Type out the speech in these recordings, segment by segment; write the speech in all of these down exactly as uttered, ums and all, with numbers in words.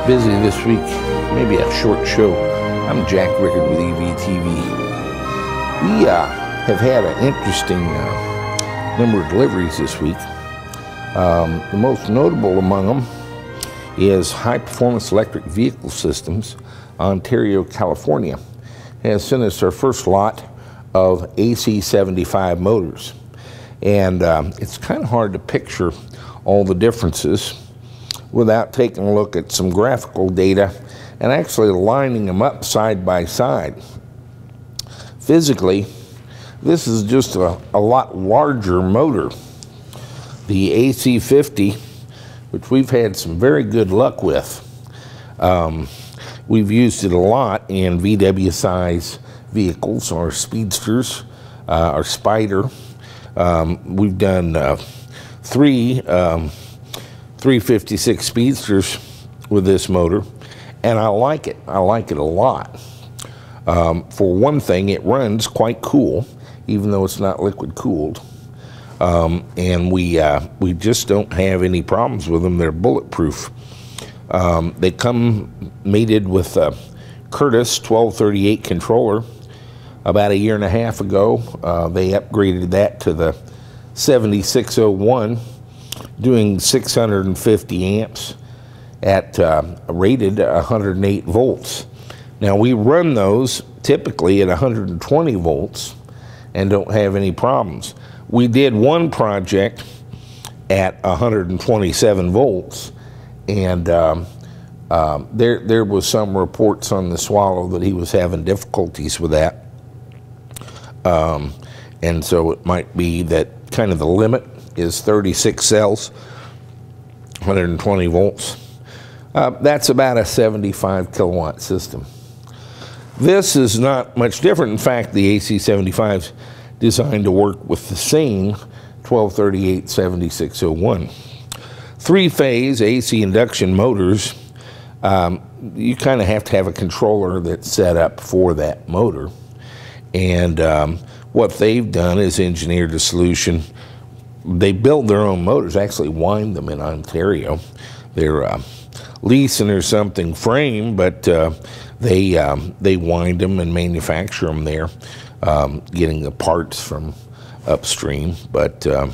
busy this week, maybe a short show. I'm Jack Rickard with E V T V. We uh, have had an interesting uh, number of deliveries this week. Um, the most notable among them is High Performance Electric Vehicle Systems, Ontario, California, has sent us our first lot of A C seventy-five motors. And um, it's kind of hard to picture all the differences without taking a look at some graphical data and actually lining them up side by side. Physically, this is just a, a lot larger motor. The A C fifty, which we've had some very good luck with. Um, we've used it a lot in V W size vehicles, or speedsters, uh, or Spider. Um, we've done uh, three um, three fifty-six speedsters with this motor, and I like it. I like it a lot. Um, for one thing, it runs quite cool, even though it's not liquid cooled. Um, and we uh, we just don't have any problems with them. They're bulletproof. Um, they come mated with a Curtis twelve thirty-eight controller. About a year and a half ago, uh, they upgraded that to the seventy-six oh one, doing six hundred fifty amps at uh, rated one hundred eight volts. Now, we run those typically at one hundred twenty volts and don't have any problems. We did one project at one hundred twenty-seven volts, and um, um, there, there was some reports on the Swallow that he was having difficulties with that. Um, and so it might be that kind of the limit is thirty-six cells, one hundred twenty volts. Uh, that's about a seventy-five kilowatt system. This is not much different. In fact, the A C seventy-five is designed to work with the same twelve thirty-eight seventy-six oh one. Three-phase A C induction motors, um, you kind of have to have a controller that's set up for that motor. And um, what they've done is engineered a solution. They build their own motors, actually wind them in Ontario. They're uh, leasing or something frame, but uh, they um, they wind them and manufacture them there, um, getting the parts from upstream. But uh,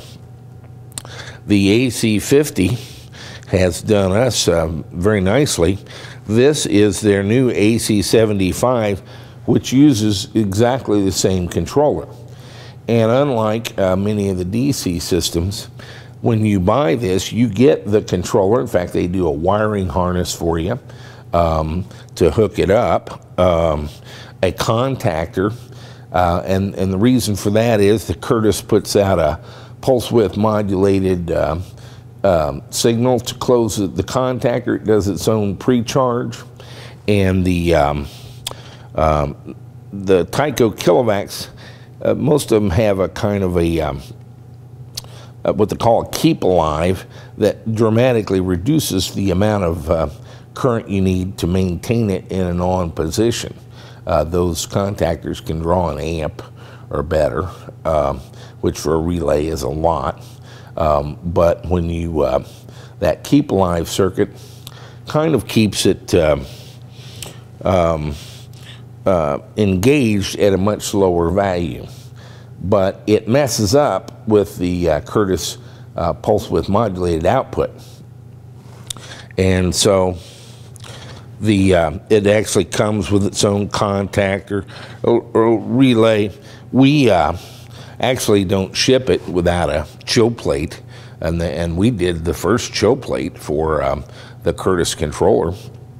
the A C fifty has done us uh, very nicely. This is their new A C seventy-five, which uses exactly the same controller. And unlike uh, many of the D C systems, when you buy this, you get the controller. In fact, they do a wiring harness for you um, to hook it up, um, a contactor, uh, and, and the reason for that is the Curtis puts out a pulse width modulated uh, um, signal to close the, the contactor. It does its own pre-charge, and the um, Um, the Tyco Kilovacs, uh, most of them have a kind of a, um, uh, what they call a keep alive, that dramatically reduces the amount of uh, current you need to maintain it in an on position. Uh, those contactors can draw an amp or better, um, which for a relay is a lot. Um, but when you, uh, that keep alive circuit kind of keeps it um, um, Uh, engaged at a much lower value, but it messes up with the uh, Curtis uh, pulse width modulated output, and so the uh, it actually comes with its own contactor or, or relay. We uh, actually don't ship it without a chill plate, and the, and we did the first chill plate for um, the Curtis controller.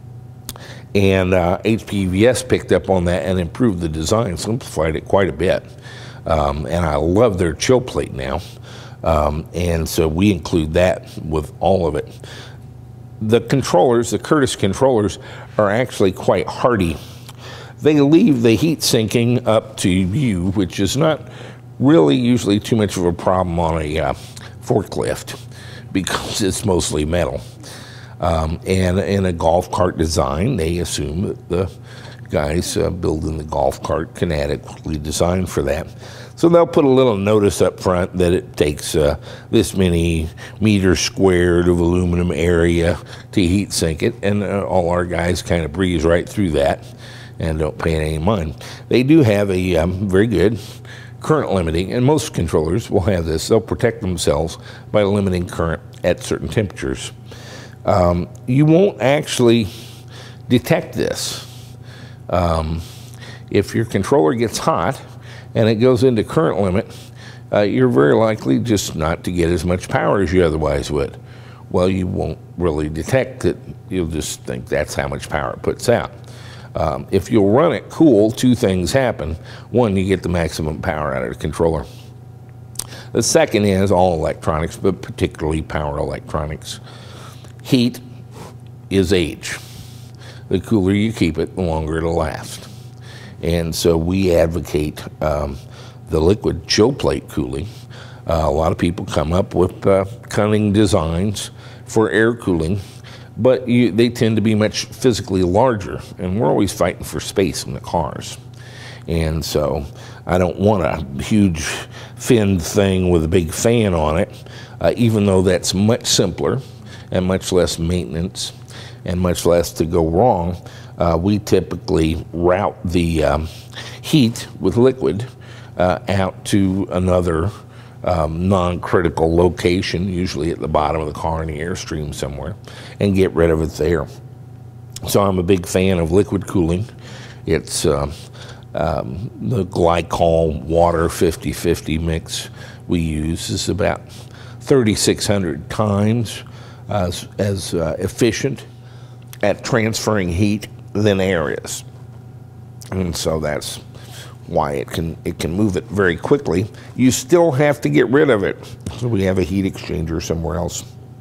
And uh, H P V S picked up on that and improved the design, simplified it quite a bit. Um, and I love their chill plate now. Um, and so we include that with all of it. The controllers, the Curtis controllers, are actually quite hardy. They leave the heat sinking up to you, which is not really usually too much of a problem on a uh, forklift because it's mostly metal. Um, and in a golf cart design, they assume that the guys uh, building the golf cart can adequately design for that. So they'll put a little notice up front that it takes uh, this many meters squared of aluminum area to heat sink it, and uh, all our guys kind of breeze right through that and don't pay any mind. They do have a um, very good current limiting, and most controllers will have this. They'll protect themselves by limiting current at certain temperatures. Um, you won't actually detect this. Um, if your controller gets hot and it goes into current limit, uh, you're very likely just not to get as much power as you otherwise would. Well, you won't really detect it. You'll just think that's how much power it puts out. Um, if you'll run it cool, two things happen. One, you get the maximum power out of the controller. The second is all electronics, but particularly power electronics. Heat is age. The cooler you keep it, the longer it'll last. And so we advocate um, the liquid chill plate cooling. Uh, a lot of people come up with uh, cunning designs for air cooling, but you, they tend to be much physically larger, and we're always fighting for space in the cars. And so I don't want a huge finned thing with a big fan on it, uh, even though that's much simpler and much less maintenance and much less to go wrong. Uh, we typically route the um, heat with liquid uh, out to another um, non-critical location, usually at the bottom of the car in the airstream somewhere, and get rid of it there. So I'm a big fan of liquid cooling. It's uh, um, the glycol water fifty fifty mix we use is about thirty-six hundred times as, as uh, efficient at transferring heat than air is. And so that's why it can it can move it very quickly. You still have to get rid of it. So we have a heat exchanger somewhere else.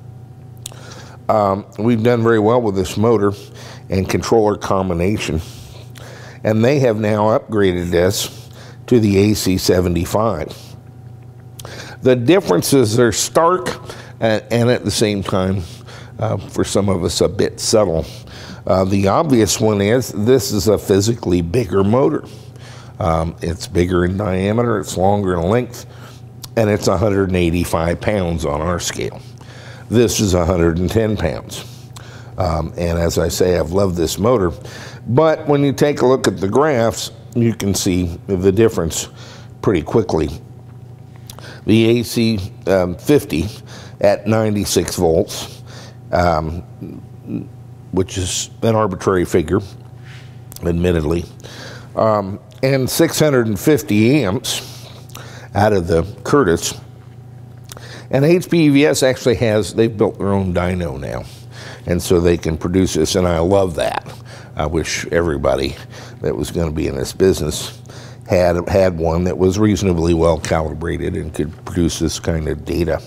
Um, we've done very well with this motor and controller combination. And they have now upgraded this to the A C seventy-five. The differences are stark and, and at the same time, uh, for some of us, a bit subtle. Uh, the obvious one is this is a physically bigger motor. Um, it's bigger in diameter, it's longer in length, and it's one hundred eighty-five pounds on our scale. This is one hundred ten pounds. Um, and as I say, I've loved this motor. But when you take a look at the graphs, you can see the difference pretty quickly. The A C um, fifty at ninety-six volts, um, which is an arbitrary figure, admittedly, um, and six hundred fifty amps out of the Curtis. And H P E V S actually has, they've built their own dyno now, and so they can produce this, and I love that. I wish everybody that was going to be in this business had had one that was reasonably well calibrated and could produce this kind of data.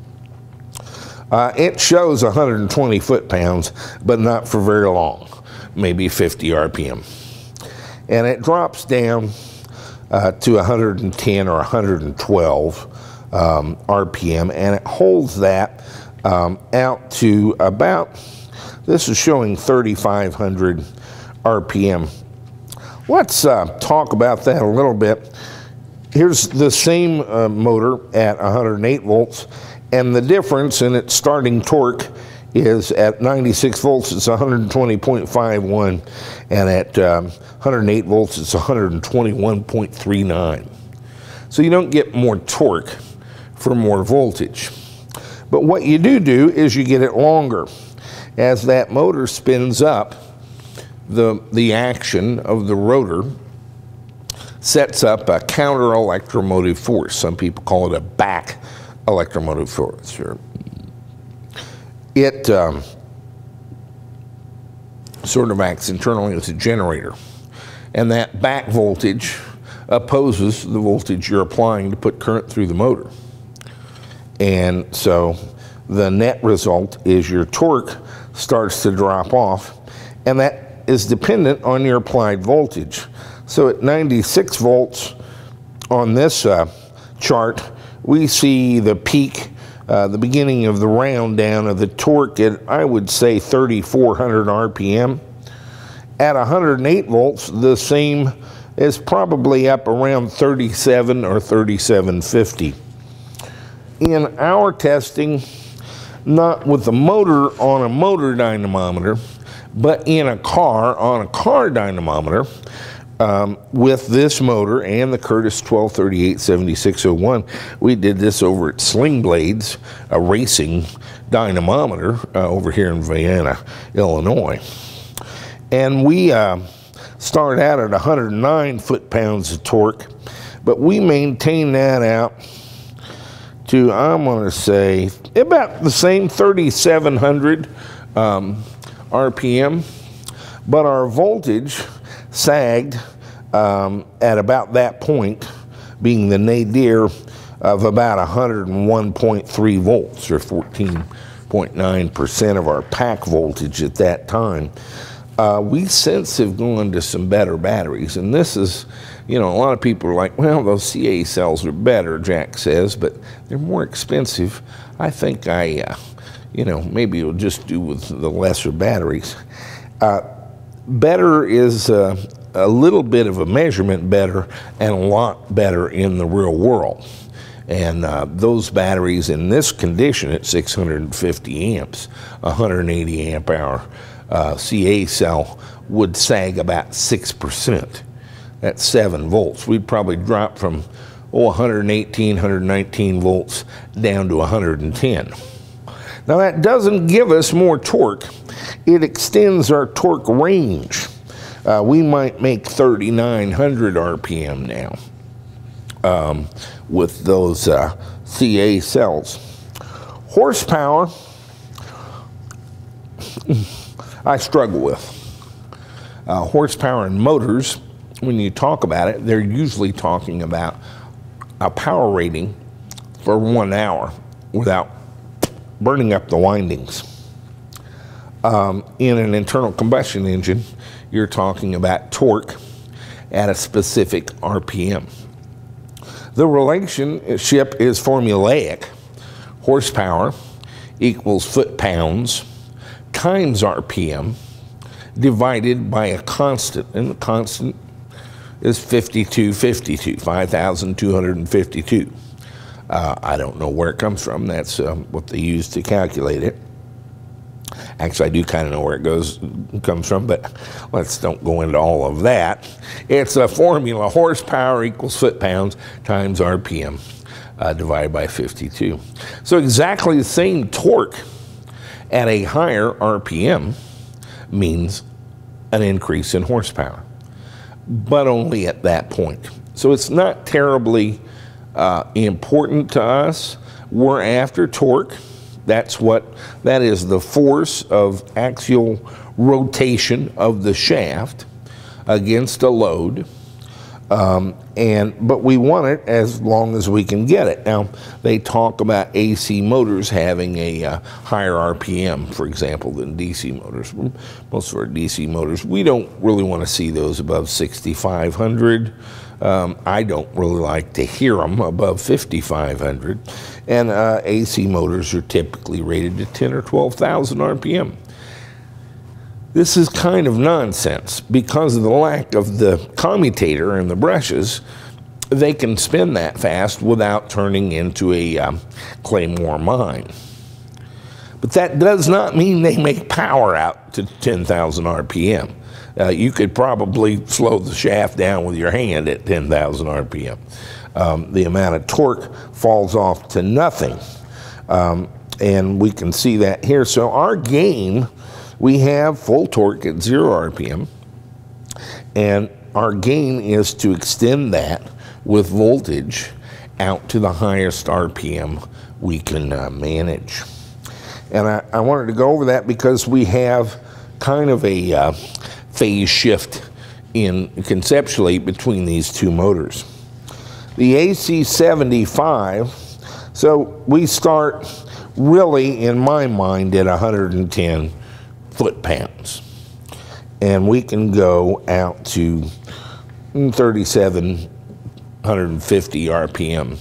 Uh, it shows one hundred twenty foot-pounds, but not for very long, maybe fifty R P M. And it drops down uh, to one hundred ten or one hundred twelve um, R P M, and it holds that um, out to about, this is showing thirty-five hundred R P M. Let's uh, talk about that a little bit. Here's the same uh, motor at one hundred eight volts, and the difference in its starting torque is at ninety-six volts, it's one hundred twenty point five one, and at um, one hundred eight volts, it's one hundred twenty-one point three nine. So you don't get more torque for more voltage. But what you do do is you get it longer. As that motor spins up, the, the action of the rotor sets up a counter electromotive force. Some people call it a back electromotive force. It um, sort of acts internally as a generator. And that back voltage opposes the voltage you're applying to put current through the motor. And so the net result is your torque starts to drop off, and that is dependent on your applied voltage. So at ninety-six volts on this uh, chart, we see the peak, uh, the beginning of the round down of the torque at, I would say, thirty-four hundred R P M. At one hundred eight volts, the same is probably up around thirty-seven or thirty-seven fifty. In our testing, not with the motor on a motor dynamometer, but in a car on a car dynamometer, um, with this motor and the Curtis twelve thirty-eight seventy-six oh one, we did this over at Sling Blades, a racing dynamometer uh, over here in Vienna, Illinois. And we uh, started out at one hundred nine foot-pounds of torque, but we maintained that out to, I'm going to say, about the same thirty-seven hundred um, R P M, but our voltage sagged um, at about that point, being the nadir of about one hundred one point three volts, or fourteen point nine percent of our pack voltage at that time. Uh, we since have gone to some better batteries, and this is, you know, a lot of people are like, well, those C A cells are better, Jack says, but they're more expensive. I think I, uh, you know, maybe it'll just do with the lesser batteries. Uh, better is uh, a little bit of a measurement better and a lot better in the real world. And uh, those batteries in this condition at six hundred fifty amps, one hundred eighty amp hour uh, C A cell would sag about six percent. That's seven volts. We'd probably drop from oh, one hundred eighteen, one hundred nineteen volts down to one hundred ten. Now that doesn't give us more torque. It extends our torque range. Uh, we might make thirty-nine hundred R P M now um, with those uh, C A cells. Horsepower, I struggle with. Uh, horsepower in motors, when you talk about it, they're usually talking about a power rating for one hour without burning up the windings. Um, in an internal combustion engine, you're talking about torque at a specific R P M. The relationship is formulaic. Horsepower equals foot-pounds times R P M divided by a constant, and the constant is fifty-two fifty-two, five thousand two hundred fifty-two. Uh, I don't know where it comes from. That's uh, what they use to calculate it. Actually, I do kind of know where it goes comes from, but let's don't go into all of that. It's a formula: horsepower equals foot-pounds times R P M uh, divided by fifty-two. So exactly the same torque at a higher R P M means an increase in horsepower, but only at that point. So it's not terribly uh, important to us. We're after torque. That's what, that is the force of axial rotation of the shaft against a load. Um, and but we want it as long as we can get it. Now, they talk about A C motors having a uh, higher R P M, for example, than D C motors. Most of our D C motors, we don't really want to see those above sixty-five hundred. Um, I don't really like to hear them above fifty-five hundred. And uh, A C motors are typically rated to ten or twelve thousand R P M. This is kind of nonsense because of the lack of the commutator and the brushes. They can spin that fast without turning into a um, Claymore mine. But that does not mean they make power out to ten thousand R P M. Uh, you could probably slow the shaft down with your hand at ten thousand R P M. Um, the amount of torque falls off to nothing. Um, and we can see that here. So our gain, we have full torque at zero R P M, and our gain is to extend that with voltage out to the highest R P M we can uh, manage. And I, I wanted to go over that because we have kind of a uh, phase shift in conceptually between these two motors. The A C seventy-five, so we start really, in my mind, at one hundred ten foot-pounds. And we can go out to thirty-seven fifty R P M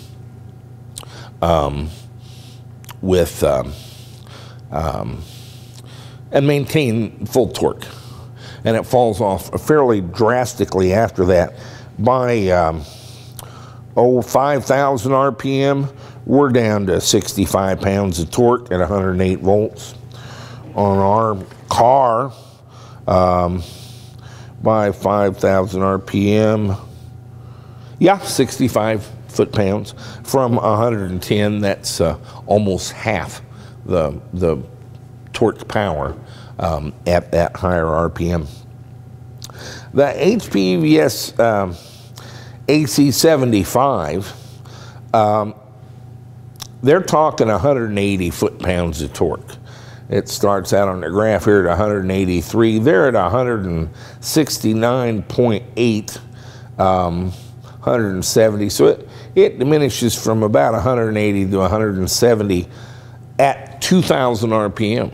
um, with um, um, and maintain full torque. and it falls off fairly drastically after that. By um, oh, five thousand R P M, we're down to sixty-five pounds of torque at one hundred eight volts. On our car, um, by five thousand R P M, yeah, sixty-five foot-pounds. From one hundred ten, that's uh, almost half the, the torque power um, at that higher R P M. The H P E V S um, A C seventy-five, um, they're talking one hundred eighty foot-pounds of torque. It starts out on the graph here at one hundred eighty-three. They're at one hundred sixty-nine point eight, um, one hundred seventy. So it, it diminishes from about one hundred eighty to one hundred seventy at two thousand R P M.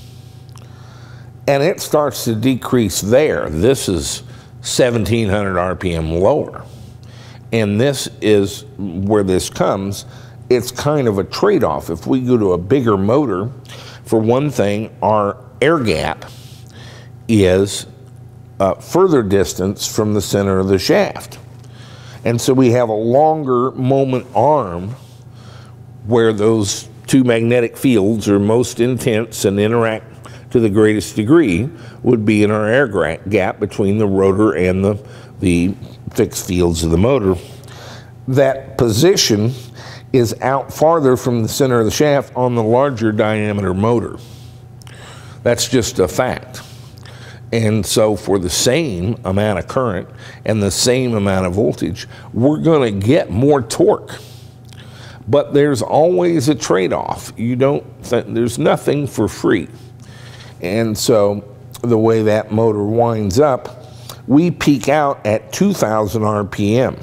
And it starts to decrease there. This is seventeen hundred R P M lower. And this is where this comes. It's kind of a trade-off. If we go to a bigger motor, for one thing, our air gap is uh, further distance from the center of the shaft. And so we have a longer moment arm where those two magnetic fields are most intense and interact to the greatest degree would be in our air gap between the rotor and the, the fixed fields of the motor. That position is out farther from the center of the shaft on the larger diameter motor. That's just a fact. And so for the same amount of current and the same amount of voltage, we're going to get more torque. But there's always a trade-off. You don't, there's nothing for free. And so the way that motor winds up, we peak out at two thousand R P M.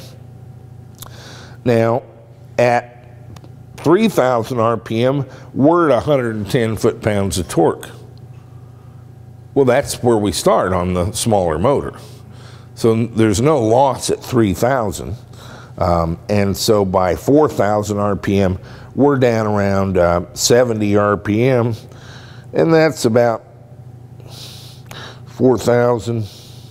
Now, at three thousand R P M, we're at one hundred ten foot-pounds of torque. Well, that's where we start on the smaller motor. So there's no loss at three thousand. Um, and so by four thousand R P M, we're down around uh, seventy R P M. And that's about four thousand.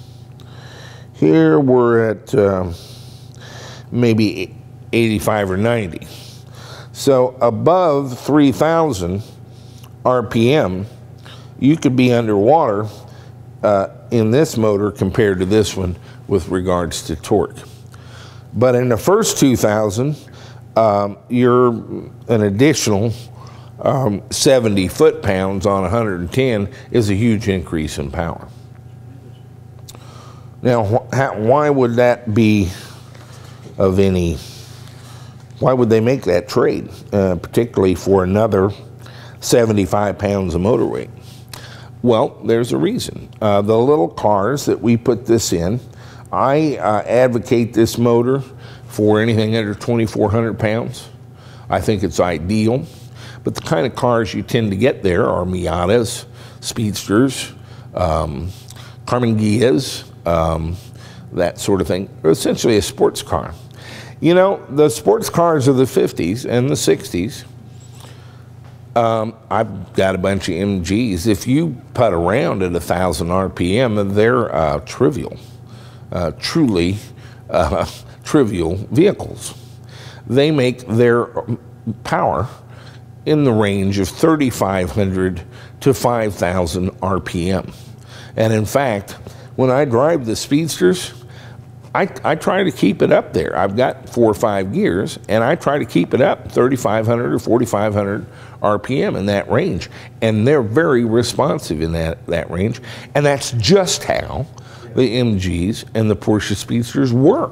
Here we're at uh, maybe eighty-five or ninety. So above three thousand R P M, you could be underwater uh, in this motor compared to this one with regards to torque. But in the first two thousand, um, you're an additional um, seventy foot-pounds on one hundred ten is a huge increase in power. Now, wh how, why would that be of any, why would they make that trade, uh, particularly for another seventy-five pounds of motor weight? Well, there's a reason. Uh, the little cars that we put this in, I uh, advocate this motor for anything under twenty-four hundred pounds. I think it's ideal. But the kind of cars you tend to get there are Miatas, Speedsters, um, Karmann Ghias, um, that sort of thing. They're essentially a sports car. You know, the sports cars of the fifties and the sixties, um, I've got a bunch of M Gs. If you putt around at one thousand R P M, they're uh, trivial, uh, truly uh, trivial vehicles. They make their power in the range of thirty-five hundred to five thousand R P M. And in fact, when I drive the Speedsters, I, I try to keep it up there. I've got four or five gears, and I try to keep it up thirty-five hundred or forty-five hundred R P M in that range. And they're very responsive in that, that range. And that's just how the M Gs and the Porsche Speedsters were.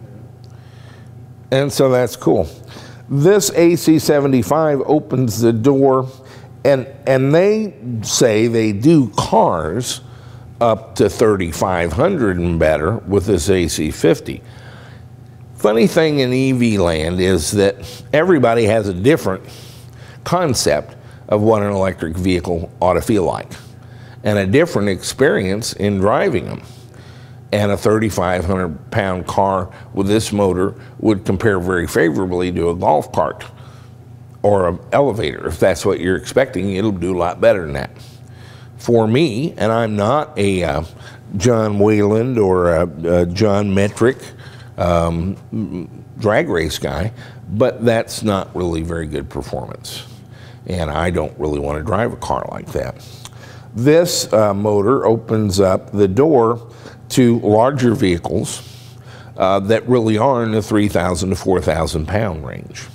And so that's cool. This A C seventy-five opens the door, and, and they say they do cars up to thirty-five hundred and better with this A C fifty. Funny thing in E V land is that everybody has a different concept of what an electric vehicle ought to feel like, and a different experience in driving them. And a thirty-five hundred pound car with this motor would compare very favorably to a golf cart or an elevator. If that's what you're expecting, it'll do a lot better than that. for me, and I'm not a uh, John Wayland or a, a John Metric um, drag race guy, but that's not really very good performance. And I don't really want to drive a car like that. This uh, motor opens up the door to larger vehicles uh, that really are in the three thousand to four thousand pound range.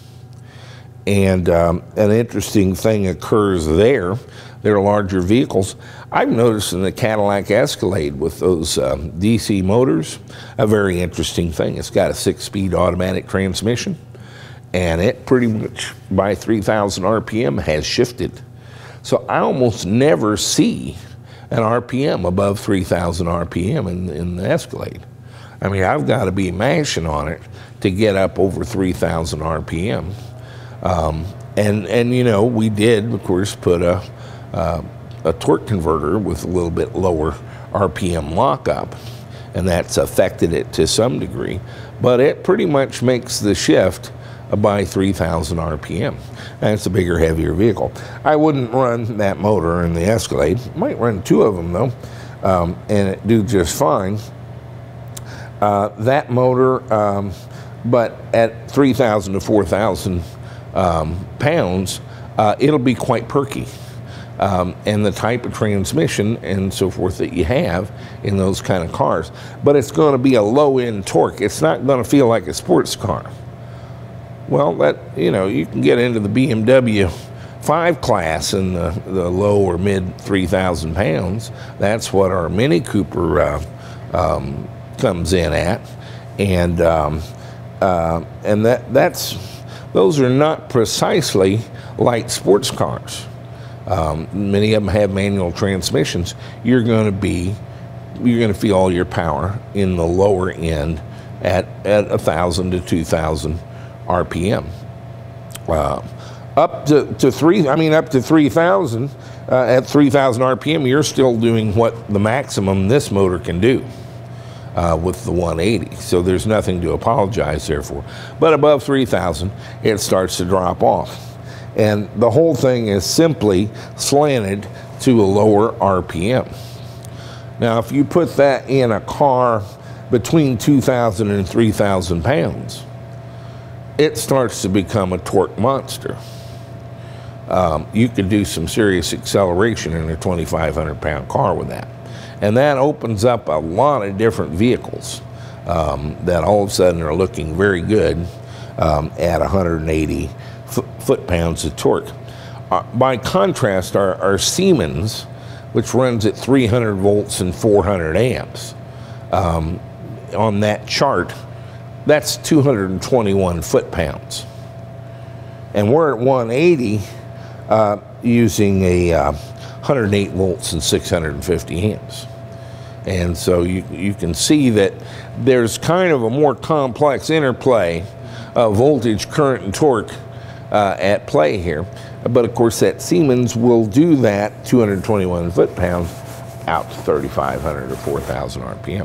And um, an interesting thing occurs there. They're larger vehicles. I've noticed in the Cadillac Escalade with those um, D C motors, a very interesting thing. It's got a six-speed automatic transmission, and it pretty much by three thousand R P M has shifted. So I almost never see an R P M above three thousand R P M in, in the Escalade. I mean, I've got to be mashing on it to get up over three thousand R P M. Um, and, and, you know, we did, of course, put a, uh, a torque converter with a little bit lower R P M lockup, and that's affected it to some degree. But it pretty much makes the shift by three thousand R P M. And it's a bigger, heavier vehicle. I wouldn't run that motor in the Escalade. Might run two of them, though, um, and it do just fine. Uh, that motor, um, but at three thousand to four thousand um, pounds, uh, it'll be quite perky. Um, and the type of transmission and so forth that you have in those kind of cars. But it's going to be a low-end torque. It's not going to feel like a sports car. Well, that, you know, you can get into the B M W five class in the, the low or mid three thousand pounds. That's what our Mini Cooper uh, um, comes in at. And, um, uh, and that, that's, those are not precisely light sports cars. Um, many of them have manual transmissions. You're going to be, you're going to feel all your power in the lower end at at one thousand to two thousand R P M. Uh, up to, to three, I mean up to three thousand, uh, at three thousand R P M, you're still doing what the maximum this motor can do uh, with the one eighty. So there's nothing to apologize there for. But above three thousand, it starts to drop off. And the whole thing is simply slanted to a lower R P M. Now, if you put that in a car between two thousand and three thousand pounds, it starts to become a torque monster. Um, you could do some serious acceleration in a twenty-five hundred pound car with that. And that opens up a lot of different vehicles um, that all of a sudden are looking very good um, at one hundred eighty foot-pounds of torque. Uh, by contrast, our, our Siemens, which runs at three hundred volts and four hundred amps, um, on that chart, that's two hundred twenty-one foot-pounds. And we're at one eighty uh, using a uh, one hundred eight volts and six hundred fifty amps. And so you, you can see that there's kind of a more complex interplay of voltage, current, and torque Uh, at play here. But of course that Siemens will do that two hundred twenty-one foot-pounds out to thirty-five hundred or four thousand R P M.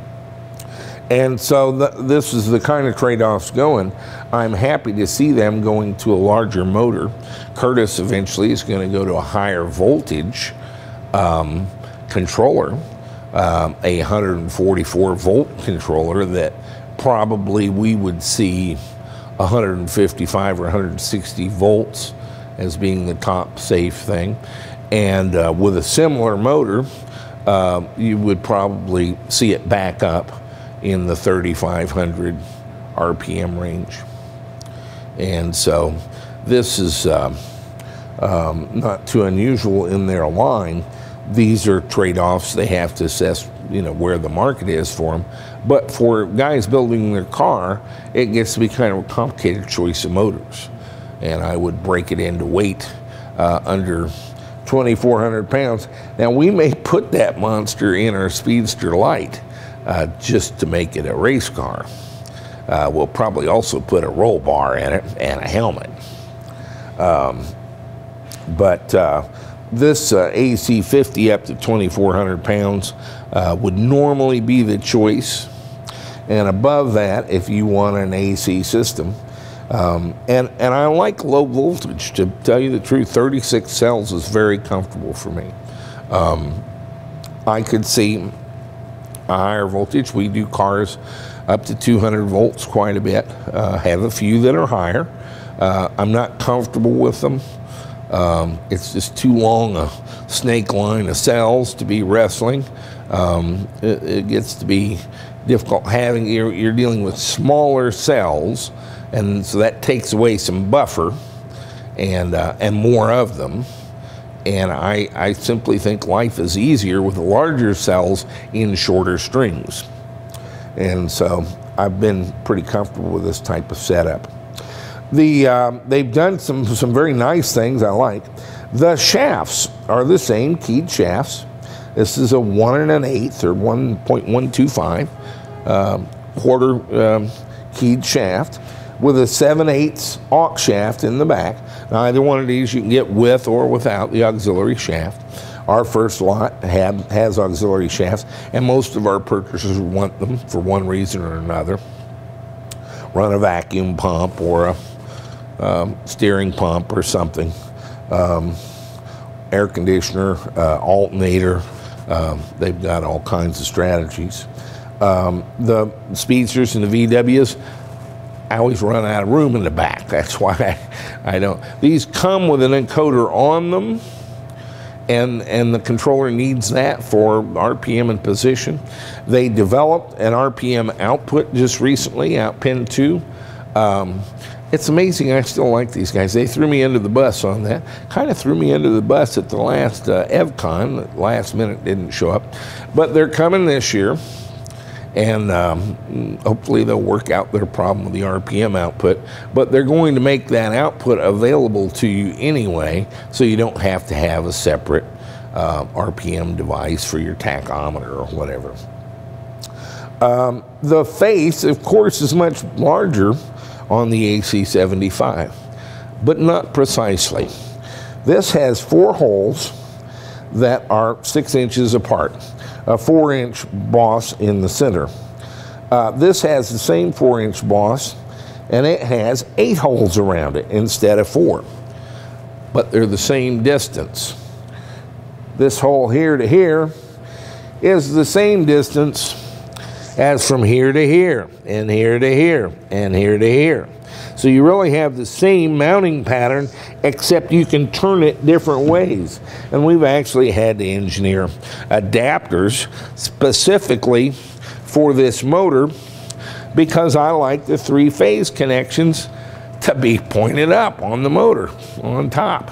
And so the, this is the kind of trade-offs going. I'm happy to see them going to a larger motor. Curtis eventually is going to go to a higher voltage um, controller, um, a one hundred forty-four volt controller that probably we would see one hundred fifty-five or one hundred sixty volts as being the top safe thing. And uh, with a similar motor, uh, you would probably see it back up in the thirty-five hundred R P M range. And so this is uh, um, not too unusual in their line. These are trade-offs. They have to assess, you know, where the market is for them. But for guys building their car, it gets to be kind of a complicated choice of motors. And I would break it into weight uh, under twenty-four hundred pounds. Now, we may put that monster in our Speedster Light uh, just to make it a race car. Uh, we'll probably also put a roll bar in it and a helmet. Um, but uh, this uh, A C fifty up to twenty-four hundred pounds uh, would normally be the choice. And above that, if you want an A C system. Um, and, and I like low voltage. To tell you the truth, thirty-six cells is very comfortable for me. Um, I could see a higher voltage. We do cars up to two hundred volts quite a bit. Uh, have a few that are higher. Uh, I'm not comfortable with them. Um, it's just too long a snake line of cells to be wrestling. Um, it, it gets to be difficult having, you're, you're dealing with smaller cells, and so that takes away some buffer and, uh, and more of them. And I, I simply think life is easier with larger cells in shorter strings. And so I've been pretty comfortable with this type of setup. The, um, they've done some, some very nice things I like. The shafts are the same keyed shafts. This is a one and an eighth or one point one two five um, quarter um, keyed shaft with a seven eighths aux shaft in the back. Now, either one of these you can get with or without the auxiliary shaft. Our first lot have, has auxiliary shafts, and most of our purchasers want them for one reason or another. Run a vacuum pump or a um, steering pump or something. Um, air conditioner, uh, alternator. Um, they've got all kinds of strategies. Um, the Speedsters and the V Ws, I always run out of room in the back. That's why I, I don't. These come with an encoder on them, and, and the controller needs that for R P M and position. They developed an R P M output just recently, out pin two. Um, it's amazing, I still like these guys. They threw me into the bus on that. Kind of threw me into the bus at the last uh, EvCon. The last minute didn't show up. But they're coming this year. And um, hopefully they'll work out their problem with the R P M output. But they're going to make that output available to you anyway, so you don't have to have a separate uh, R P M device for your tachometer or whatever. Um, the face, of course, is much larger on the A C seventy-five, but not precisely. This has four holes that are six inches apart. A four inch boss in the center. Uh, this has the same four inch boss, and it has eight holes around it instead of four. But they're the same distance. This hole here to here is the same distance as from here to here, and here to here, and here to here. So you really have the same mounting pattern, except you can turn it different ways. And we've actually had to engineer adapters specifically for this motor, because I like the three-phase connections to be pointed up on the motor, on top.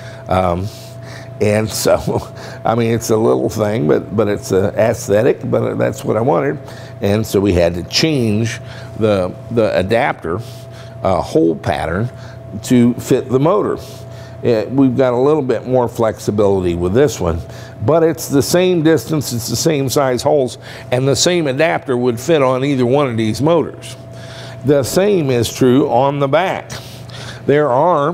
Um, and so, I mean, it's a little thing, but, but it's uh, aesthetic, but that's what I wanted. And so we had to change the, the adapter Uh, hole pattern to fit the motor. It, we've got a little bit more flexibility with this one, but it's the same distance, it's the same size holes, and the same adapter would fit on either one of these motors. The same is true on the back. There are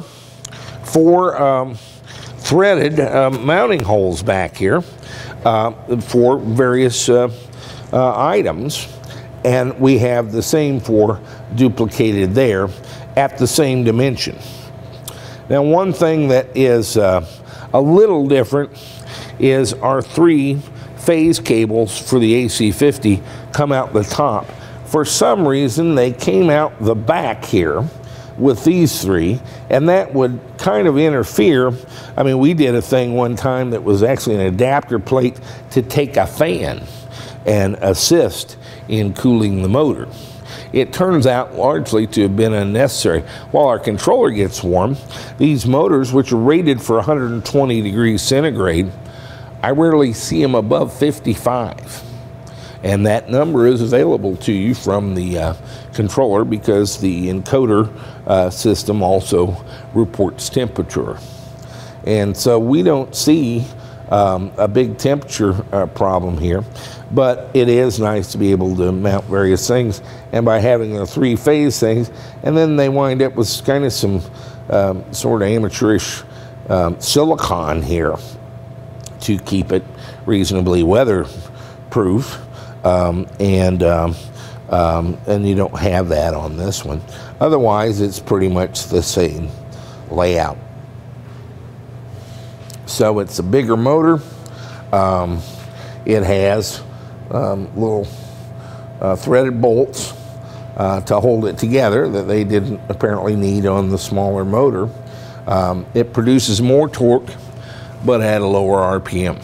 four um, threaded uh, mounting holes back here uh, for various uh, uh, items, and we have the same four duplicated there at the same dimension. Now, one thing that is uh, a little different is our three phase cables for the A C fifty come out the top. For some reason, they came out the back here with these three, and that would kind of interfere. I mean, we did a thing one time that was actually an adapter plate to take a fan and assist in cooling the motor. It turns out largely to have been unnecessary. While our controller gets warm, these motors, which are rated for one hundred twenty degrees centigrade, I rarely see them above fifty-five. And that number is available to you from the uh, controller, because the encoder uh, system also reports temperature. And so we don't see um, a big temperature uh, problem here. But it is nice to be able to mount various things, and by having the three-phase things, and then they wind up with kind of some um, sort of amateurish um, silicone here to keep it reasonably weatherproof, um, and um, um, and you don't have that on this one. Otherwise, it's pretty much the same layout. So it's a bigger motor Um, it has um, little uh, threaded bolts uh, to hold it together that they didn't apparently need on the smaller motor. Um, it produces more torque, but at a lower R P M.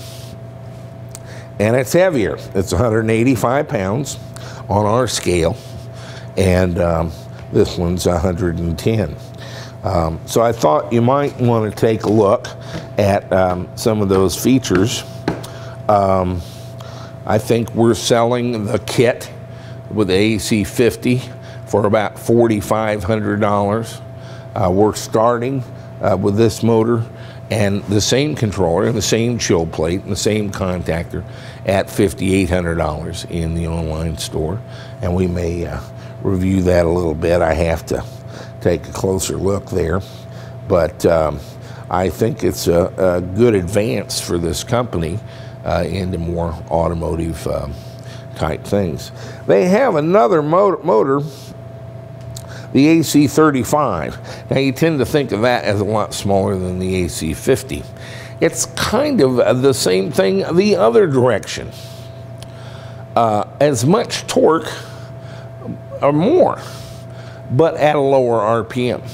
And it's heavier. It's one hundred eighty-five pounds on our scale, and um, this one's one hundred ten. Um, so I thought you might want to take a look at um, some of those features. Um, I think we're selling the kit with the A C fifty for about four thousand five hundred dollars. Uh, we're starting uh, with this motor and the same controller and the same chill plate and the same contactor at five thousand eight hundred dollars in the online store. And we may uh, review that a little bit. I have to take a closer look there. But um, I think it's a, a good advance for this company uh, into more automotive um, type things. They have another motor, motor the A C thirty-five. Now you tend to think of that as a lot smaller than the A C fifty. It's kind of the same thing the other direction. Uh, as much torque or more, but at a lower R P M.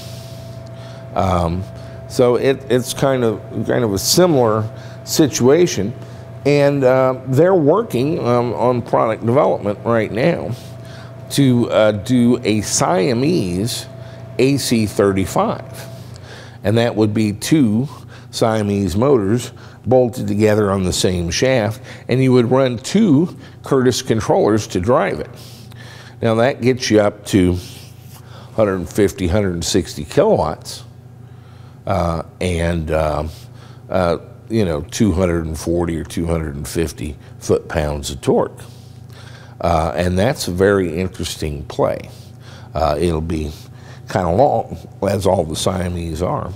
Um, so it, it's kind of kind of a similar situation, and uh, they're working um, on product development right now to uh, do a Siamese A C thirty-five, and that would be two Siamese motors bolted together on the same shaft, and you would run two Curtis controllers to drive it. Now that gets you up to one hundred fifty, one hundred sixty kilowatts, uh, and uh, uh, you know, two hundred forty or two hundred fifty foot-pounds of torque. Uh, and that's a very interesting play. Uh, it'll be kind of long, as all the Siamese are,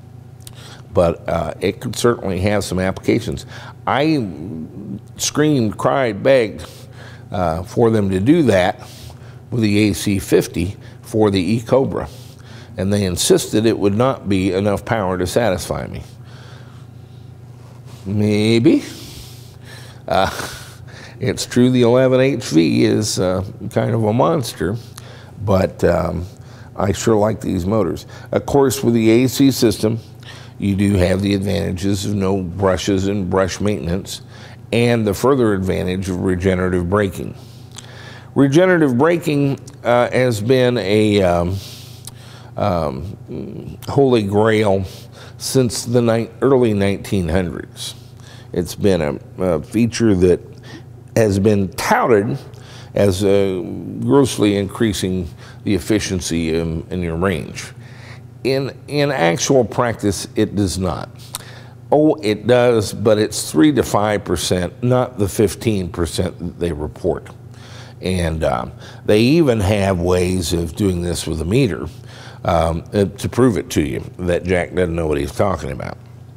but uh, it could certainly have some applications. I screamed, cried, begged uh, for them to do that with the A C fifty for the E-Cobra, and they insisted it would not be enough power to satisfy me. Maybe. Uh, It's true the eleven H V is uh, kind of a monster, but um, I sure like these motors. Of course, with the A C system, you do have the advantages of no brushes and brush maintenance, and the further advantage of regenerative braking. Regenerative braking uh, has been a um, um, holy grail since the ni early nineteen hundreds. It's been a, a feature that has been touted as uh, grossly increasing the efficiency in, in your range. In, in actual practice, it does not. Oh, it does, but it's three to five percent, not the fifteen percent that they report. And um, they even have ways of doing this with a meter um, to prove it to you that Jack doesn't know what he's talking about.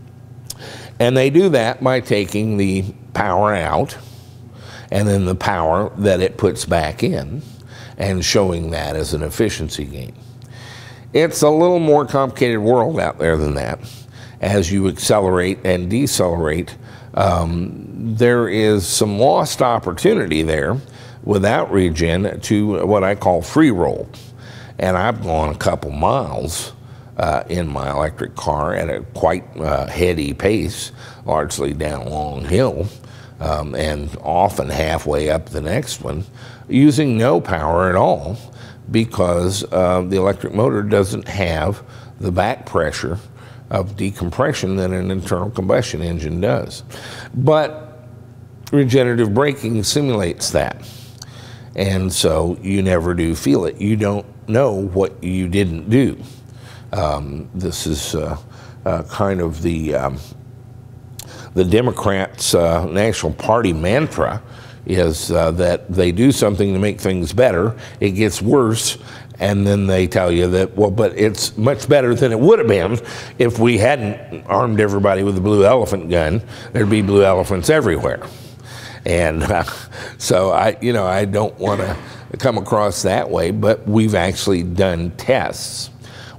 And they do that by taking the power out and then the power that it puts back in and showing that as an efficiency gain. It's a little more complicated world out there than that. As you accelerate and decelerate, um, there is some lost opportunity there without regen to what I call free roll. And I've gone a couple miles uh, in my electric car at a quite uh, heady pace, largely down a long hill, um, and often halfway up the next one, using no power at all, because uh, the electric motor doesn't have the back pressure of decompression that an internal combustion engine does. But regenerative braking simulates that. And so you never do feel it. You don't know what you didn't do. Um, this is uh, uh, kind of the, um, the Democrats' uh, National Party mantra is uh, that they do something to make things better, it gets worse, and then they tell you that, well, but it's much better than it would have been if we hadn't armed everybody with a blue elephant gun. There'd be blue elephants everywhere. And uh, so I, you know, I don't want to come across that way, but we've actually done tests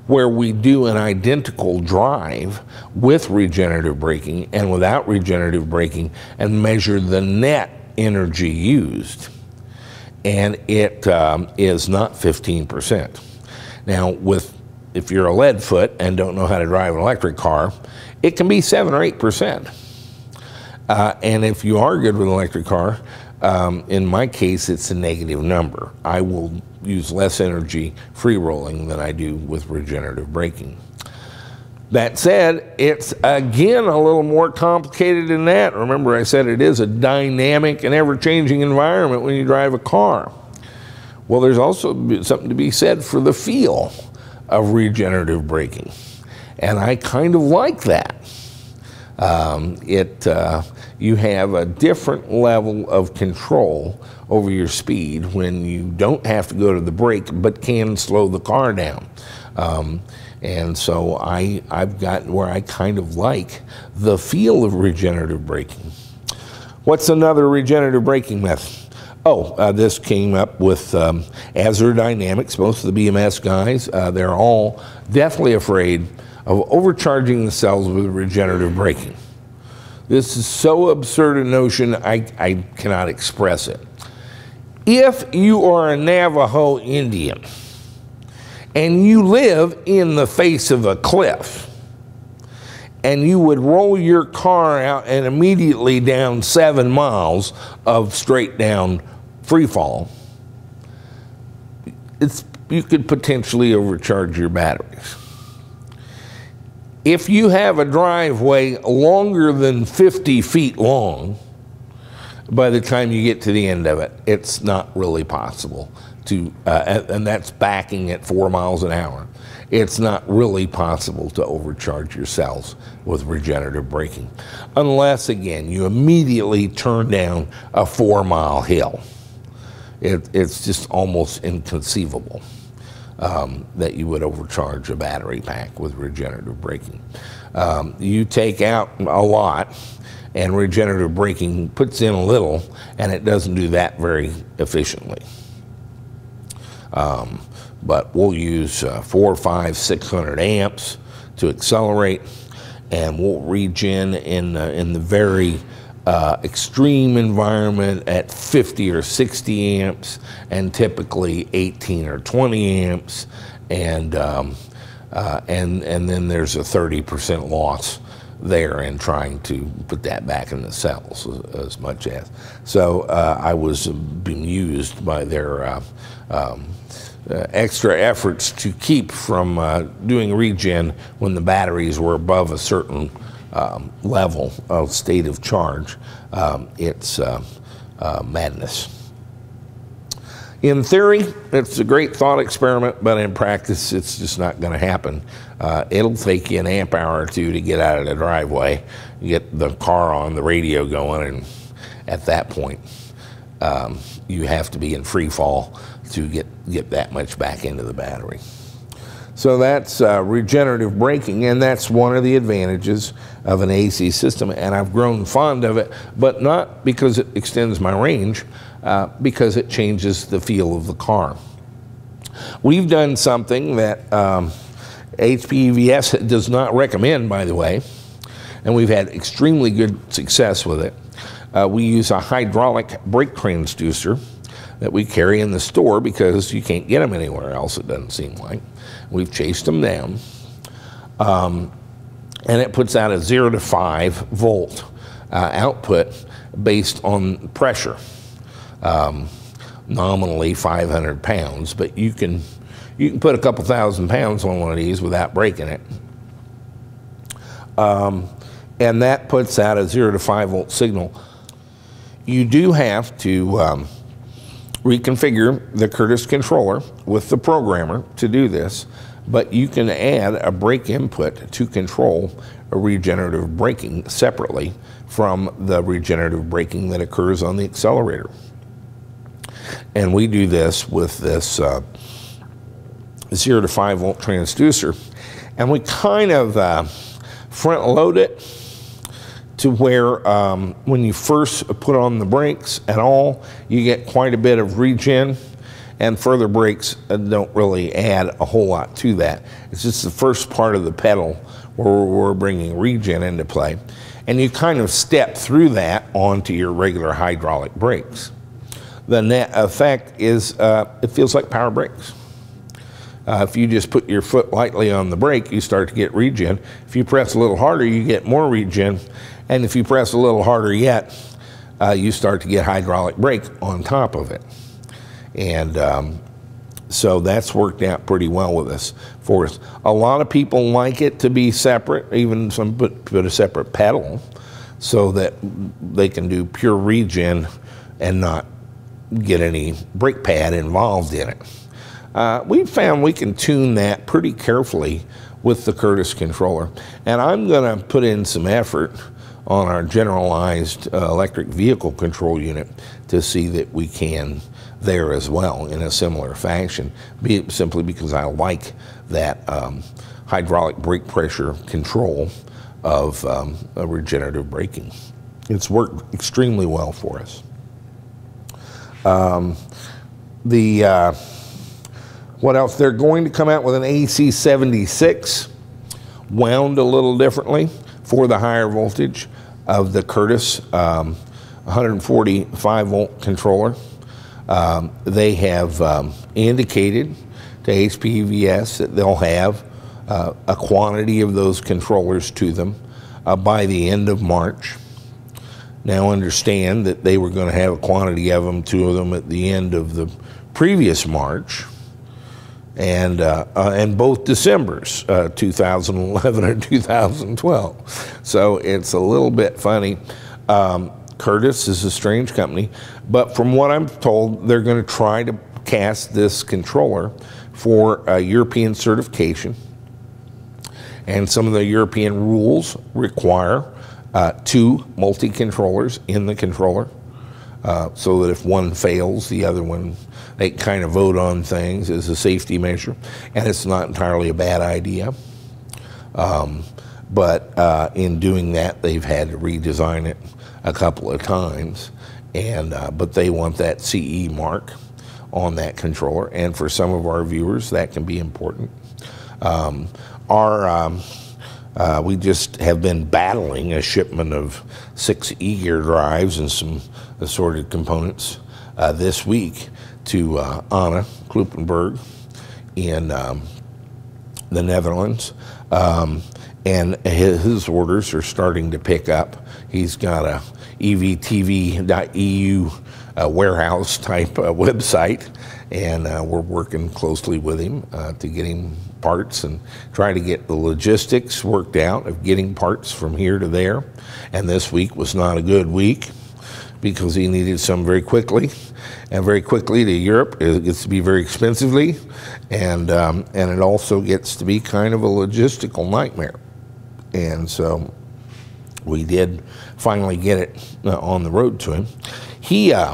where we do an identical drive with regenerative braking and without regenerative braking and measure the net energy used. And it um, is not fifteen percent. Now, with if you're a lead foot and don't know how to drive an electric car, it can be seven or eight percent. Uh, and if you are good with an electric car, um, in my case, it's a negative number. I will use less energy free rolling than I do with regenerative braking. That said, it's again a little more complicated than that. Remember, I said it is a dynamic and ever-changing environment when you drive a car. Well, there's also something to be said for the feel of regenerative braking, and I kind of like that. Um, it uh, you have a different level of control over your speed when you don't have to go to the brake but can slow the car down. Um, and so I, I've gotten where I kind of like the feel of regenerative braking. What's another regenerative braking method? Oh, uh, this came up with um, Azure Dynamics. Most of the B M S guys, uh, they're all deathly afraid of overcharging the cells with regenerative braking. This is so absurd a notion, I, I cannot express it. If you are a Navajo Indian and you live in the face of a cliff and you would roll your car out and immediately down seven miles of straight down free fall, it's, you could potentially overcharge your batteries. If you have a driveway longer than fifty feet long, by the time you get to the end of it, it's not really possible to, uh, and that's backing at four miles an hour. It's not really possible to overcharge your cells with regenerative braking, unless, again, you immediately turn down a four mile hill. It, it's just almost inconceivable. Um, that you would overcharge a battery pack with regenerative braking. Um, you take out a lot, and regenerative braking puts in a little, and it doesn't do that very efficiently. Um, but we'll use uh, four, five, six hundred amps to accelerate, and we'll regen in uh, in the very Uh, extreme environment at fifty or sixty amps, and typically eighteen or twenty amps, and um, uh, and and then there's a thirty percent loss there in trying to put that back in the cells as, as much as. So uh, I was bemused by their uh, um, uh, extra efforts to keep from uh, doing regen when the batteries were above a certain Um, level of state of charge. Um, it's uh, uh, madness. In theory, it's a great thought experiment, but in practice, it's just not going to happen. Uh, it'll take you an amp hour or two to get out of the driveway, get the car on, the radio going, and at that point, um, you have to be in free fall to get, get that much back into the battery. So that's uh, regenerative braking, and that's one of the advantages of an A C system, and I've grown fond of it, but not because it extends my range, uh, because it changes the feel of the car. We've done something that um, H P E V S does not recommend, by the way, and we've had extremely good success with it. Uh, we use a hydraulic brake transducer that we carry in the store because you can't get them anywhere else, it doesn't seem like. We've chased them down, um, and it puts out a zero to five volt uh, output based on pressure, um, nominally five hundred pounds, but you can you can put a couple thousand pounds on one of these without breaking it, um, and that puts out a zero to five volt signal. You do have to um, reconfigure the Curtis controller with the programmer to do this, but you can add a brake input to control a regenerative braking separately from the regenerative braking that occurs on the accelerator. And we do this with this uh, zero to five volt transducer, and we kind of uh, front load it to where um, when you first put on the brakes at all, you get quite a bit of regen, and further brakes don't really add a whole lot to that. It's just the first part of the pedal where we're bringing regen into play, and you kind of step through that onto your regular hydraulic brakes. The net effect is uh, it feels like power brakes. Uh, if you just put your foot lightly on the brake, you start to get regen. If you press a little harder, you get more regen. And if you press a little harder yet, uh, you start to get hydraulic brake on top of it. And um, so that's worked out pretty well with us for us. A lot of people like it to be separate, even some put, put a separate pedal so that they can do pure regen and not get any brake pad involved in it. Uh, we found we can tune that pretty carefully with the Curtis controller. And I'm going to put in some effort on our generalized uh, electric vehicle control unit to see that we can there as well in a similar fashion, be it simply because I like that um, hydraulic brake pressure control of um, a regenerative braking. It's worked extremely well for us. Um, the uh, What else? They're going to come out with an A C seventy-six, wound a little differently for the higher voltage of the Curtis um, one forty-five volt controller. Um, they have um, indicated to H P E V S that they'll have uh, a quantity of those controllers to them uh, by the end of March. Now understand that they were going to have a quantity of them, two of them at the end of the previous March. And, uh, uh, and both Decembers, uh, two thousand eleven and two thousand twelve. So it's a little bit funny. Um, Curtis is a strange company, but from what I'm told, they're going to try to cast this controller for uh, European certification. And some of the European rules require uh, two multi-controllers in the controller. Uh, so that if one fails, the other one, they kind of vote on things as a safety measure. And it's not entirely a bad idea. Um, but uh, in doing that, they've had to redesign it a couple of times. And uh, but they want that C E mark on that controller. And for some of our viewers, that can be important. Um, our... Um, Uh, we just have been battling a shipment of six E-gear drives and some assorted components uh, this week to uh, Anna Kluppenberg in um, the Netherlands. Um, and his, his orders are starting to pick up. He's got a E V T V dot E U uh, warehouse type uh, website, and uh, we're working closely with him uh, to get him parts and try to get the logistics worked out of getting parts from here to there. And this week was not a good week because he needed some very quickly, and very quickly to Europe it gets to be very expensively, and um, and it also gets to be kind of a logistical nightmare. And so we did finally get it uh, on the road to him. He uh,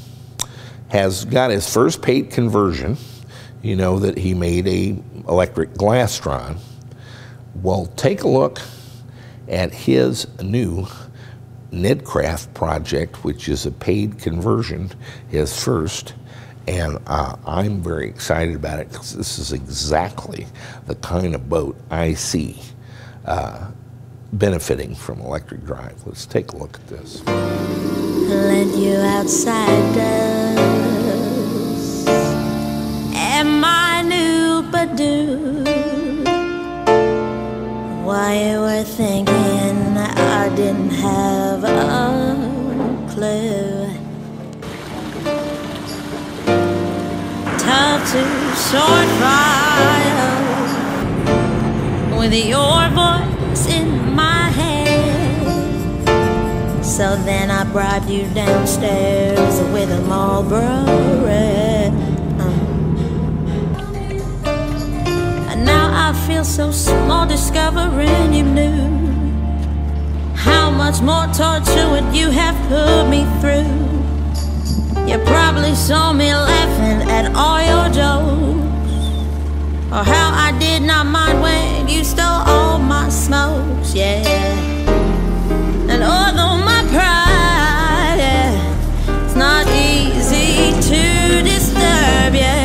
has got his first paid conversion. You know that he made a electric Glastron. Well, take a look at his new Nedcraft project, which is a paid conversion, his first, and uh, I'm very excited about it because this is exactly the kind of boat I see uh, benefiting from electric drive. Let's take a look at this. Let you outsiders and my new Badoo. Why you were thinking I didn't have a clue. Tough to sort fire with your voice in my head. So then I bribed you downstairs with a Marlboro Red. I feel so small discovering you knew how much more torture would you have put me through. You probably saw me laughing at all your jokes, or how I did not mind when you stole all my smokes, yeah. And although my pride, yeah, it's not easy to disturb, yeah,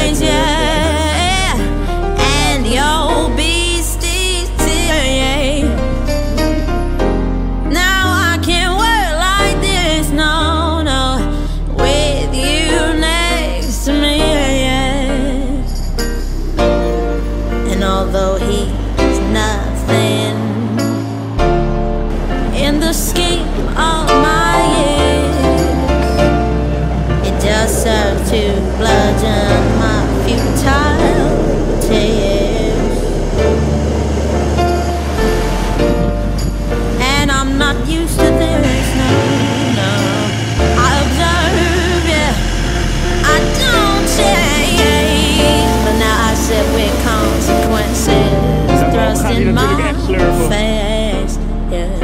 change, yeah, and you'll be still, yeah. Now I can't work like this, no, no, with you next to me, yeah. And although he's nothing in the scheme of my years, it does serve to bludgeon my futile tears. And I'm not used to this, no, no. I observe, yeah, I don't change, but now I sit with consequences thrust in my face, yeah.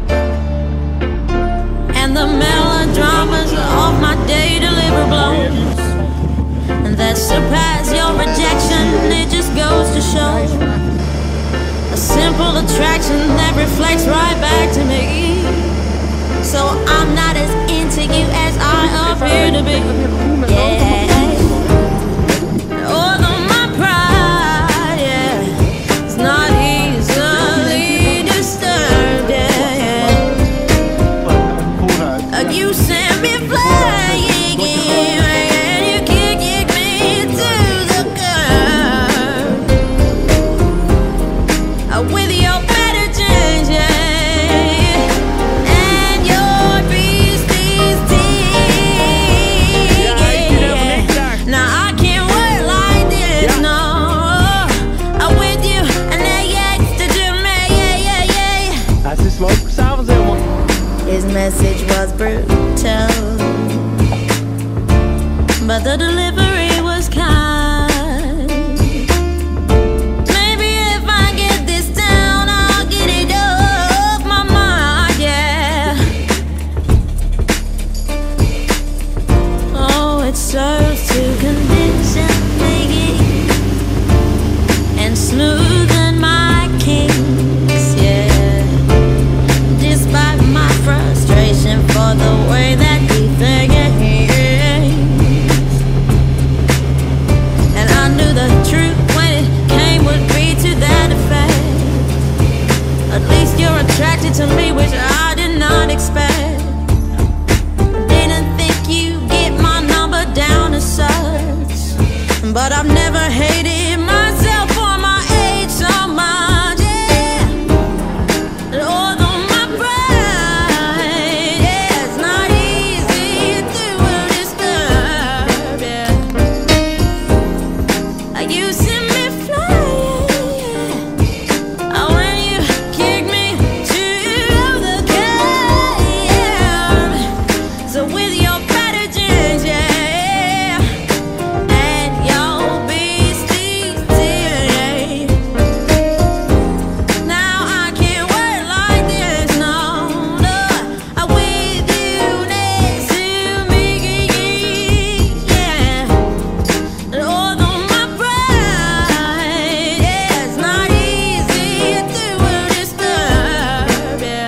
And the melodramas of my day deliver blows, and that surpass your rejection. It just goes to show a simple attraction that reflects right back to me. So I'm not as into you as I appear to be, yeah. Although my pride, yeah, is not easily disturbed, yeah. You send me flying, and you kick me to the curb with your better change, yeah, and your beastie's teeth, yeah. Now I can't work like this, no, I'm with you, and that yak's to do me, yeah, yeah, yeah. That's the smoke sounds in one. His message was brutal, but the delivery was kind. Maybe if I get this down, I'll get it off my mind, yeah. Oh, it serves to condition me and smoothen my kinks, yeah. Despite my frustration for the way that you think it is. And I knew the truth when it came would be to that effect. At least you're attracted to me, which I did not expect. Didn't think you'd get my number down as such, but I've never hated myself for my age so much, yeah. And although my pride, yeah, it's not easy to disturb, yeah. You send me flying, yeah. Oh, when you kick me to the curb, so with your better change, yeah, and your beastie's teeth, yeah. Now I can't work like this, no, no. I'm with you next to me, yeah. And although my pride, yeah, it's not easy to disturb, yeah.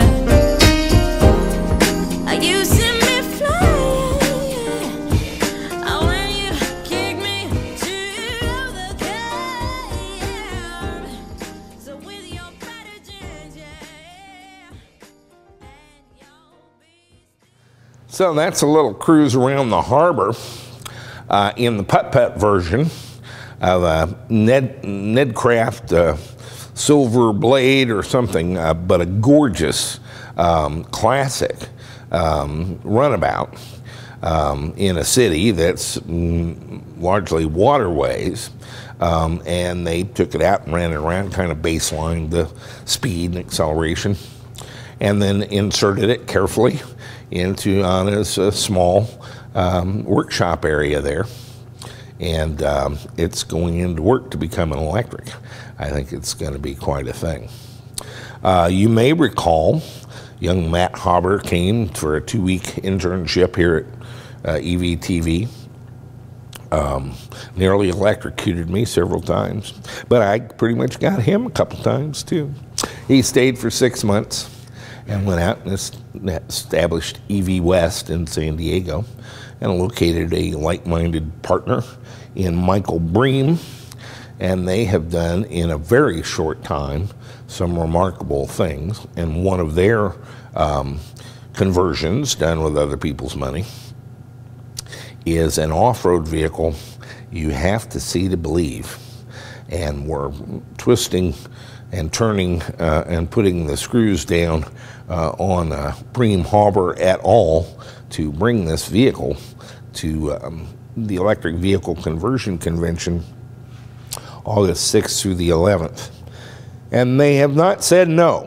You send me flying, yeah. Oh, when you kick me to the curb, so with your better change, yeah, and your beast. So that's a little cruise around the harbor uh, in the putt-putt version of a Ned, Nedcraft uh, Silver Blade or something, uh, but a gorgeous um, classic um, runabout um, in a city that's mm, largely waterways. Um, and they took it out and ran it around, kind of baselined the speed and acceleration, and then inserted it carefully into Anna's uh, small um, workshop area there. And um, it's going into work to become an electric. I think it's going to be quite a thing. Uh, you may recall young Matt Hauber came for a two-week internship here at uh, E V T V. Um, nearly electrocuted me several times, but I pretty much got him a couple times too. He stayed for six months and went out and established E V West in San Diego, and located a like-minded partner in Michael Bream, and they have done in a very short time some remarkable things. And one of their um, conversions done with other people's money is an off-road vehicle you have to see to believe. And we're twisting and turning uh, and putting the screws down uh, on uh, Bream Harbor et al. To bring this vehicle to um, the Electric Vehicle Conversion Convention August sixth through the eleventh. And they have not said no.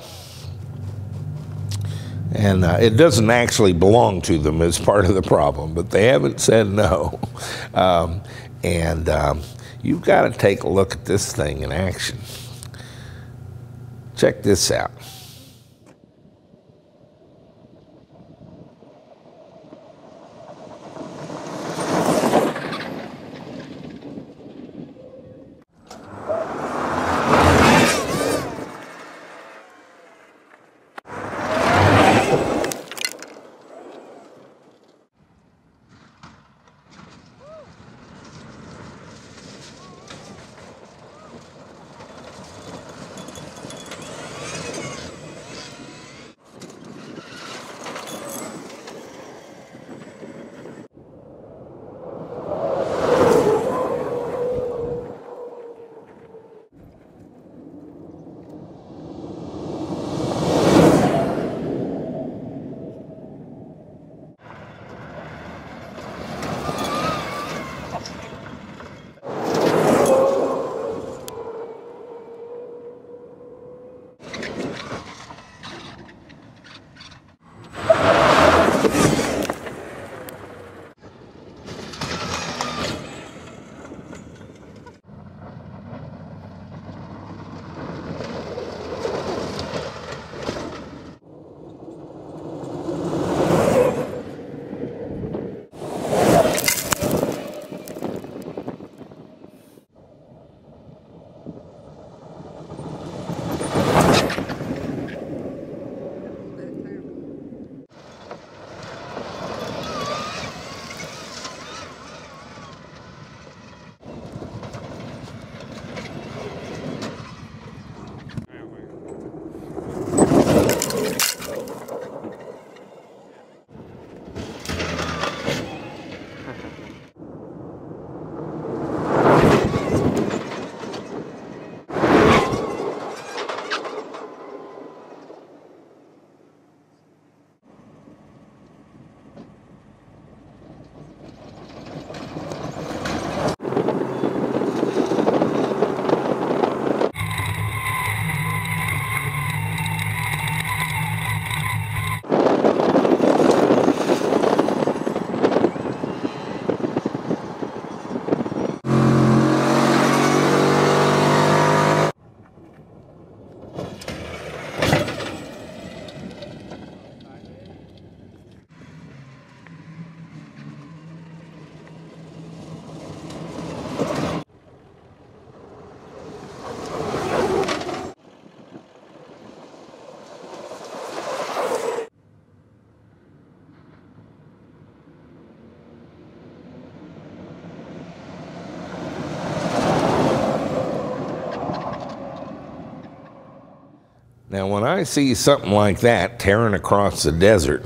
And uh, it doesn't actually belong to them as part of the problem, but they haven't said no. Um, and um, you've got to take a look at this thing in action. Check this out. Now, when I see something like that tearing across the desert,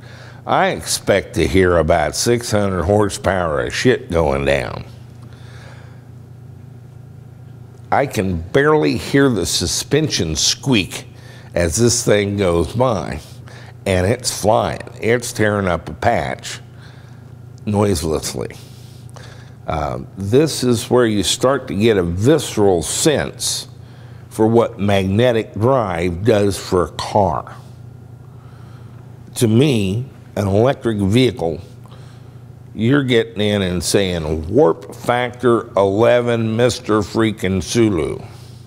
I expect to hear about six hundred horsepower of shit going down. I can barely hear the suspension squeak as this thing goes by, and it's flying. It's tearing up a patch noiselessly. Uh, this is where you start to get a visceral sense for what magnetic drive does for a car. To me, an electric vehicle, you're getting in and saying warp factor eleven, Mister Freaking Sulu.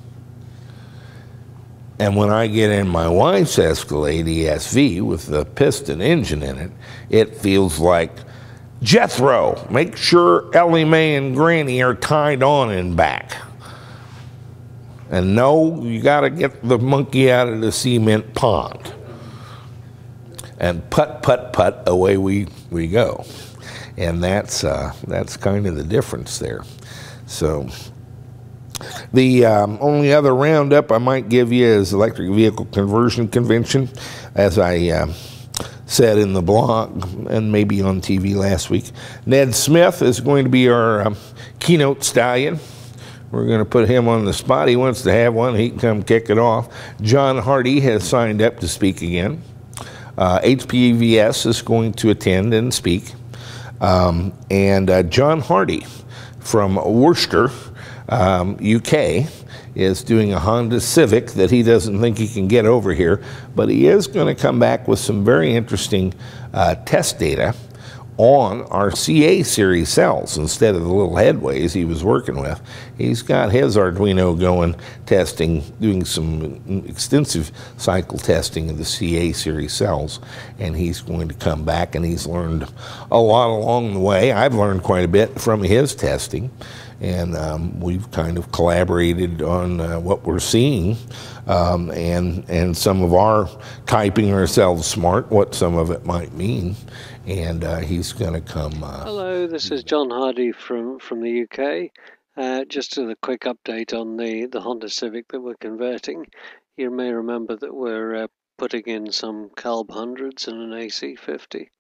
And when I get in my wife's Escalade E S V with the piston engine in it, it feels like Jethro. Make sure Ellie Mae and Granny are tied on and back. And no, you got to get the monkey out of the cement pond. And put, put, put, away we, we go. and that's uh, that's kind of the difference there. So the um, only other roundup I might give you is Electric Vehicle Conversion Convention, as I uh, said in the blog and maybe on T V last week. Ned Smith is going to be our uh, keynote stallion. We're going to put him on the spot. He wants to have one. He can come kick it off. John Hardy has signed up to speak again. Uh, H P V S is going to attend and speak. Um, and uh, John Hardy from Worcester, um, U K, is doing a Honda Civic that he doesn't think he can get over here, but he is going to come back with some very interesting uh, test data on our C A series cells instead of the little headways he was working with. He's got his Arduino going, testing, doing some extensive cycle testing of the C A series cells, and he's going to come back, and he's learned a lot along the way. I've learned quite a bit from his testing, and um, we've kind of collaborated on uh, what we're seeing, um, and and some of our typing ourselves smart, what some of it might mean. And uh, he's going to come. Uh, Hello, this is John Hardy from, from the U K. Uh, just a quick update on the, the Honda Civic that we're converting. You may remember that we're uh, putting in some Calb hundreds and an A C fifty.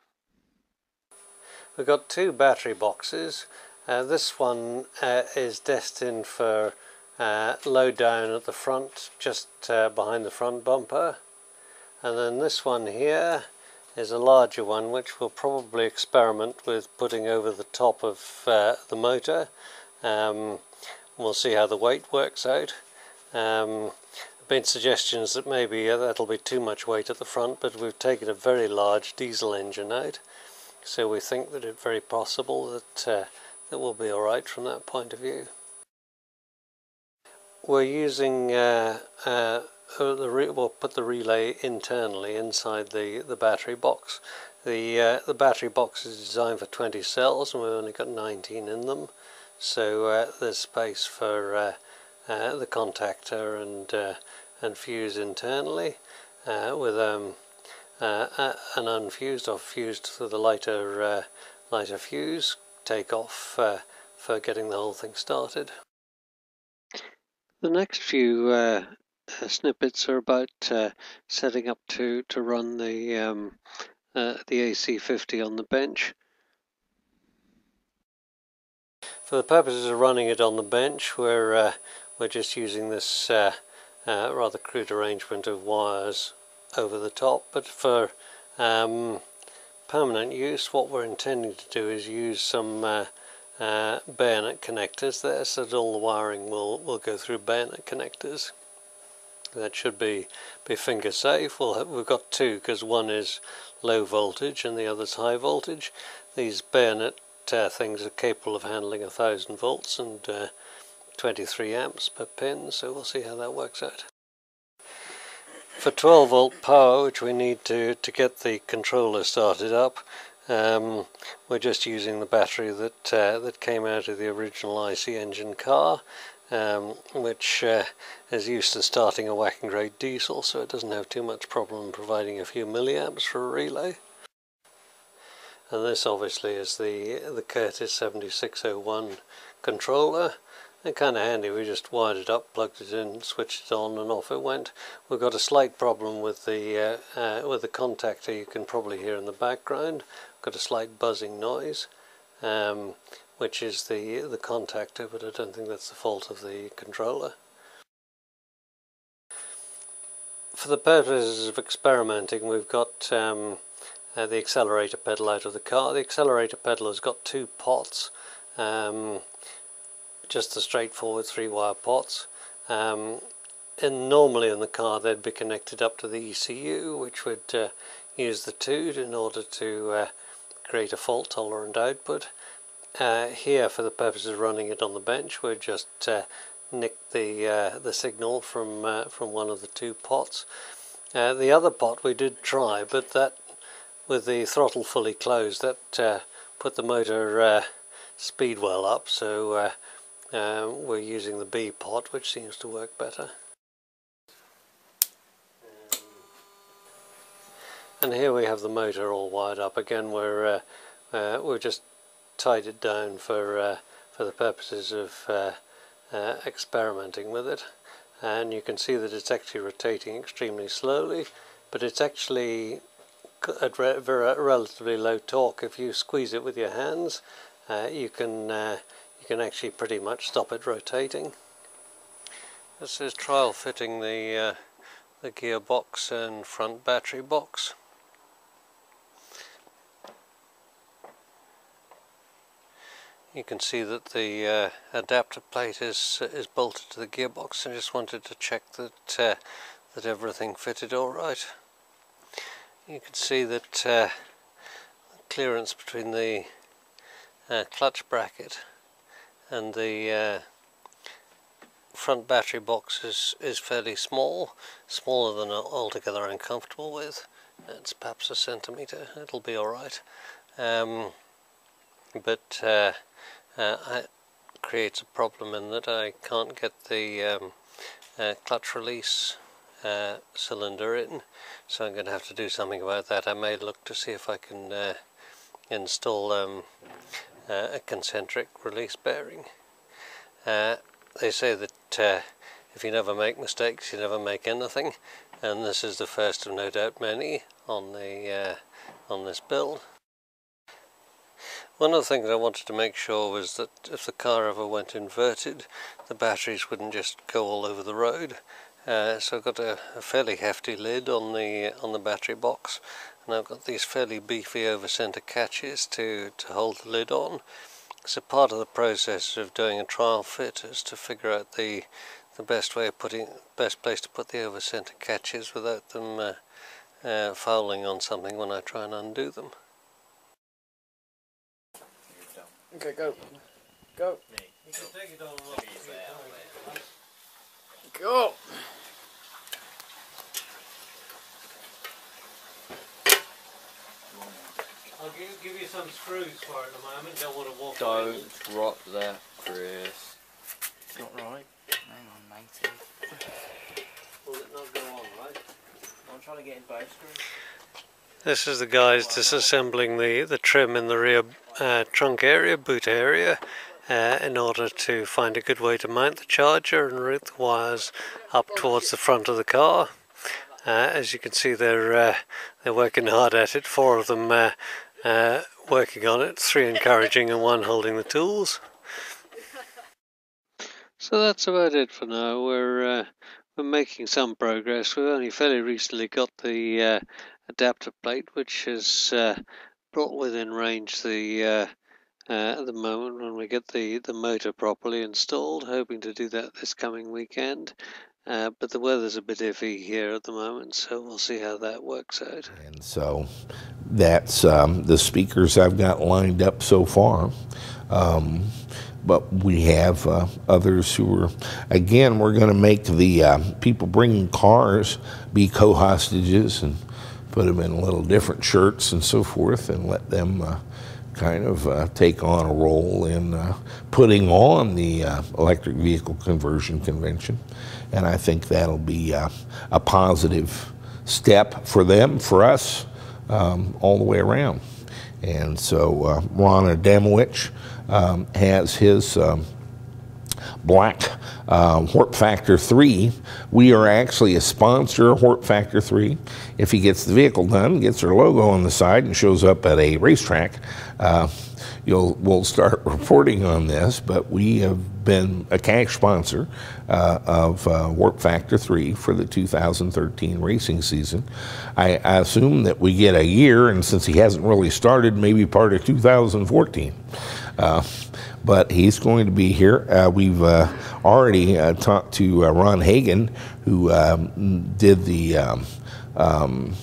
We've got two battery boxes. Uh, this one uh, is destined for uh, low down at the front, just uh, behind the front bumper. And then this one here is a larger one, which we'll probably experiment with putting over the top of uh, the motor. Um, we'll see how the weight works out. Um, there have been suggestions that maybe uh, that'll be too much weight at the front, but we've taken a very large diesel engine out, so we think that it's very possible that, uh, that we'll be alright from that point of view. We're using uh, uh, Uh, the re we'll put the relay internally inside the, the battery box. The, uh, the battery box is designed for twenty cells, and we've only got nineteen in them, so uh, there's space for uh, uh, the contactor and, uh, and fuse internally, uh, with um, uh, an unfused or fused to the lighter, uh, lighter fuse take off uh, for getting the whole thing started. The next few uh, Uh, snippets are about uh, setting up to to run the um, uh, the A C fifty on the bench. For the purposes of running it on the bench, we're uh, we're just using this uh, uh, rather crude arrangement of wires over the top. But for um, permanent use, what we're intending to do is use some uh, uh, bayonet connectors there, so that all the wiring will will go through bayonet connectors. That should be, be finger safe. We'll have, we've got two, because one is low voltage and the other's high voltage. These bayonet uh, things are capable of handling a thousand volts and uh, twenty-three amps per pin, so we'll see how that works out. For twelve volt power, which we need to, to get the controller started up, um, we're just using the battery that, uh, that came out of the original I C engine car. Um, which uh, is used to starting a whack and grade diesel, so it doesn't have too much problem providing a few milliamps for a relay. And this obviously is the the Curtis seventy-six oh one controller. And kind of handy, we just wired it up, plugged it in, switched it on, and off it went. We've got a slight problem with the uh, uh, with the contactor. You can probably hear in the background. Got a slight buzzing noise. Um, which is the, the contactor, but I don't think that's the fault of the controller. For the purposes of experimenting, we've got um, uh, the accelerator pedal out of the car. The accelerator pedal has got two pots, um, just the straightforward three-wire pots. Um, and normally in the car they'd be connected up to the E C U, which would uh, use the two'd in order to uh, create a fault-tolerant output. Uh, here, for the purpose of running it on the bench, we've just uh, nicked the uh, the signal from uh, from one of the two pots. Uh, the other pot we did try, but that, with the throttle fully closed, that uh, put the motor uh, speed well up. So uh, uh, we're using the B pot, which seems to work better. And here we have the motor all wired up. Again, we're uh, uh, we've just tied it down for uh, for the purposes of uh, uh, experimenting with it. And you can see that it's actually rotating extremely slowly, but it's actually at re very relatively low torque. If you squeeze it with your hands, uh, you can uh, you can actually pretty much stop it rotating. This is trial fitting the uh, the gearbox and front battery box. You can see that the uh, adapter plate is is bolted to the gearbox. I just wanted to check that uh, that everything fitted all right. You can see that uh, the clearance between the uh, clutch bracket and the uh, front battery box is, is fairly small, smaller than altogether I'm comfortable with. It's perhaps a centimetre, it'll be alright. Um, but uh, uh, it creates a problem in that I can't get the um, uh, clutch release uh, cylinder in, so I'm going to have to do something about that. I may look to see if I can uh, install um, uh, a concentric release bearing. Uh, They say that uh, if you never make mistakes, you never make anything, and this is the first of no doubt many on the uh, on this build. One of the things I wanted to make sure was that if the car ever went inverted, the batteries wouldn't just go all over the road. Uh, so I've got a, a fairly hefty lid on the on the battery box, and I've got these fairly beefy over-center catches to to hold the lid on. So part of the process of doing a trial fit is to figure out the the best way of putting best place to put the over-center catches without them uh, uh, fouling on something when I try and undo them. Okay, go, go, You can take it on go. I'll give, give you some screws for it at the moment. Don't want to walk Don't away. drop that, Chris. It's not right. Hang on, matey. Will it not go on, right? I'm trying to get in both screws. This is the guys disassembling the, the trim in the rear uh, trunk area, boot area, uh, in order to find a good way to mount the charger and route the wires up towards the front of the car. Uh, as you can see, they're uh, they're working hard at it. Four of them uh, uh, working on it, three encouraging and one holding the tools. So that's about it for now. We're uh, we're making some progress. We've only fairly recently got the uh, adapter plate, which has uh, brought within range the uh, uh, at the moment when we get the the motor properly installed. Hoping to do that this coming weekend. Uh, but the weather's a bit iffy here at the moment, so we'll see how that works out. And so that's um, the speakers I've got lined up so far. Um, but we have uh, others who are, again, we're going to make the uh, people bringing cars be co-hostages and put them in little different shirts and so forth and let them uh, kind of uh, take on a role in uh, putting on the uh, electric vehicle conversion convention. And I think that'll be uh, a positive step for them, for us, um, all the way around. And so uh, Ron Adamowicz um, has his um, black uh, Warp Factor three. We are actually a sponsor of Warp Factor three. If he gets the vehicle done, gets their logo on the side and shows up at a racetrack, uh, you'll we'll start reporting on this. But we have been a cash sponsor uh, of uh, Warp Factor three for the two thousand thirteen racing season. I, I assume that we get a year, and since he hasn't really started, maybe part of two thousand fourteen. Uh, but he's going to be here. Uh, we've uh, already uh, talked to uh, Ron Hagen, who um, did the um, um,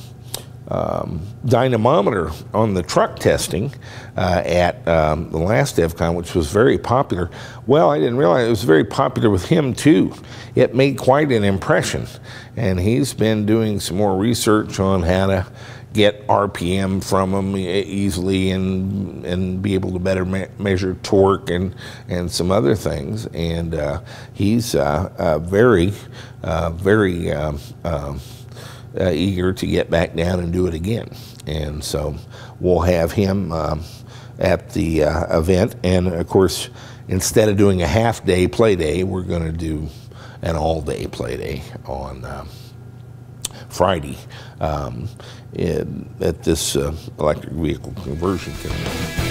um, dynamometer on the truck testing uh, at um, the last DevCon, which was very popular. Well, I didn't realize it was very popular with him too. It made quite an impression, and he's been doing some more research on how to get R P M from them easily and and be able to better me measure torque and and some other things. And uh, he's uh, uh, very uh, very uh, uh, uh, eager to get back down and do it again. And so we'll have him uh, at the uh, event. And of course, instead of doing a half day play day, we're going to do an all day play day on uh, Friday um, in, at this uh, electric vehicle conversion community.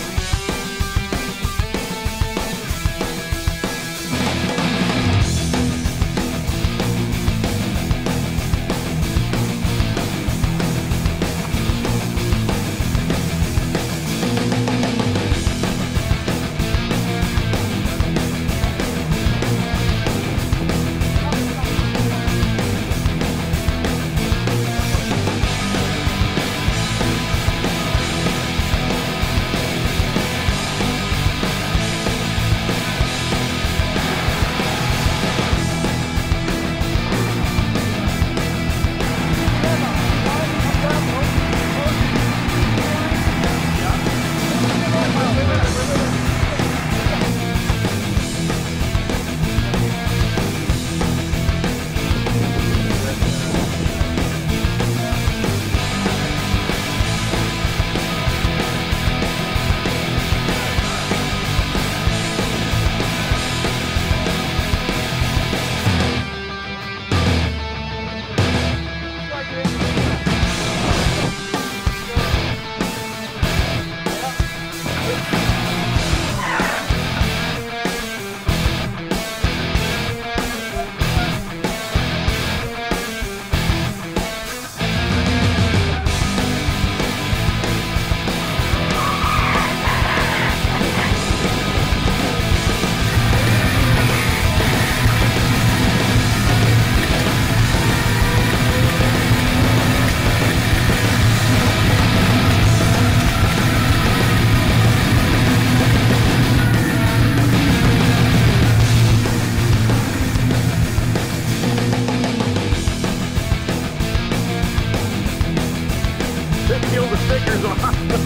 Peel the stickers off.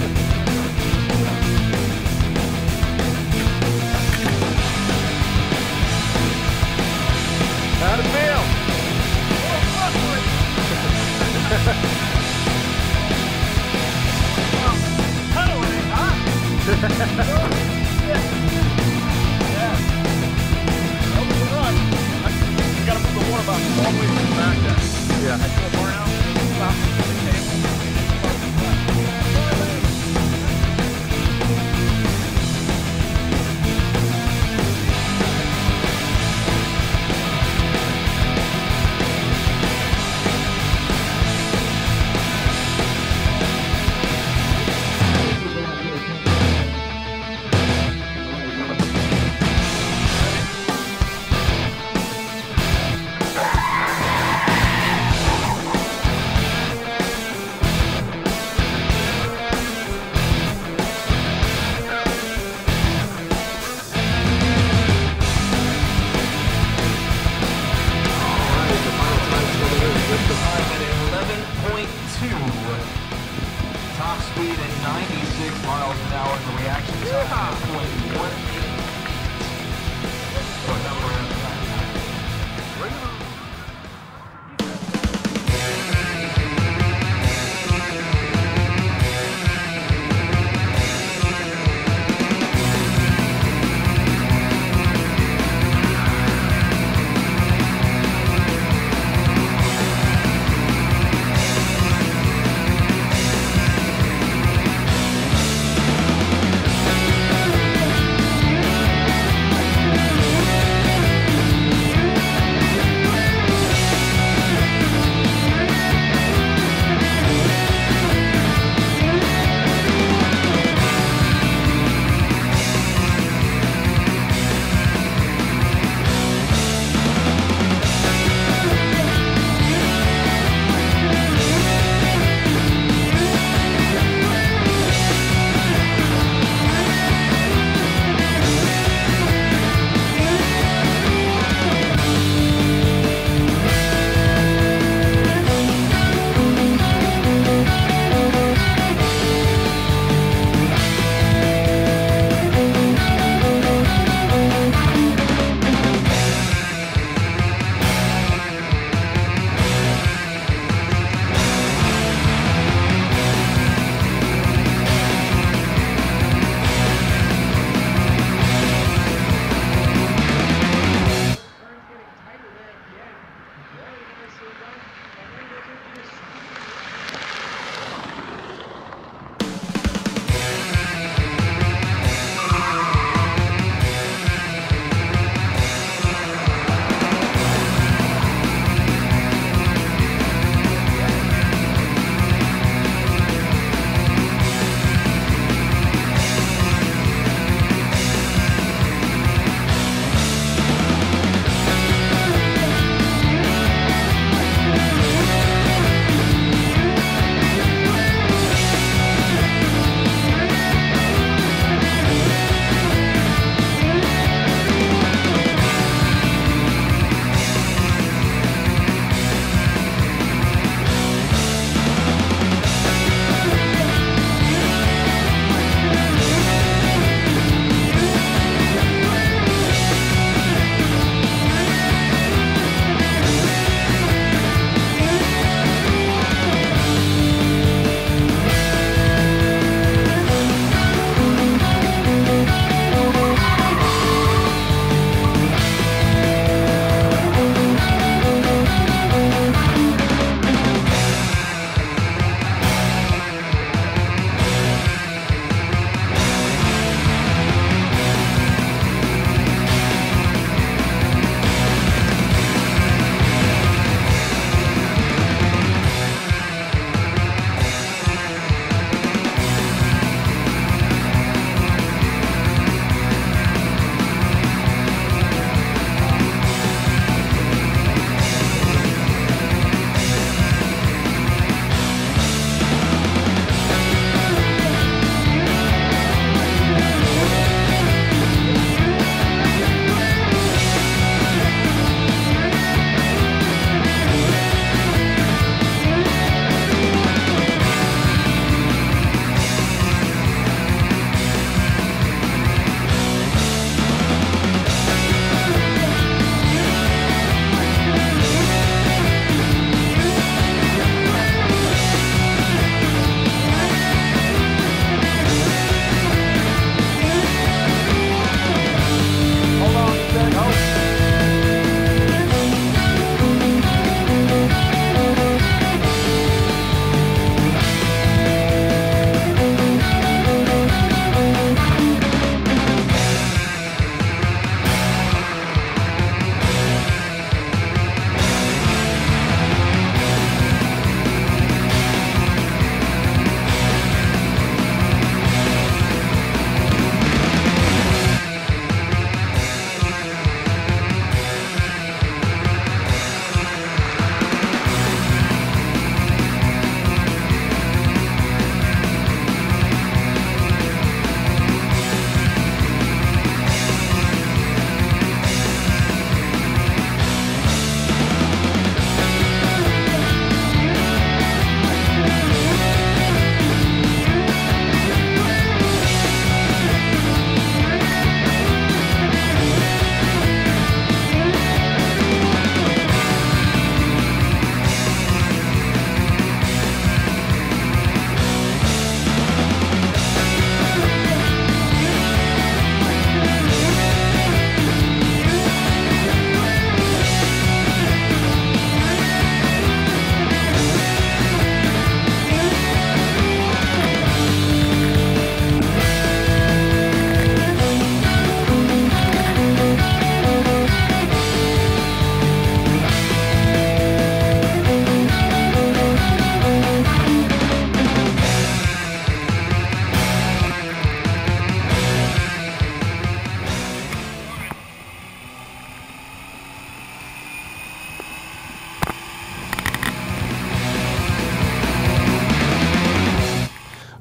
How'd it feel? Penalty, huh? Yeah. That was a run. You gotta move the water bottle all the way to the back there. Yeah. I feel more now. Stop the table.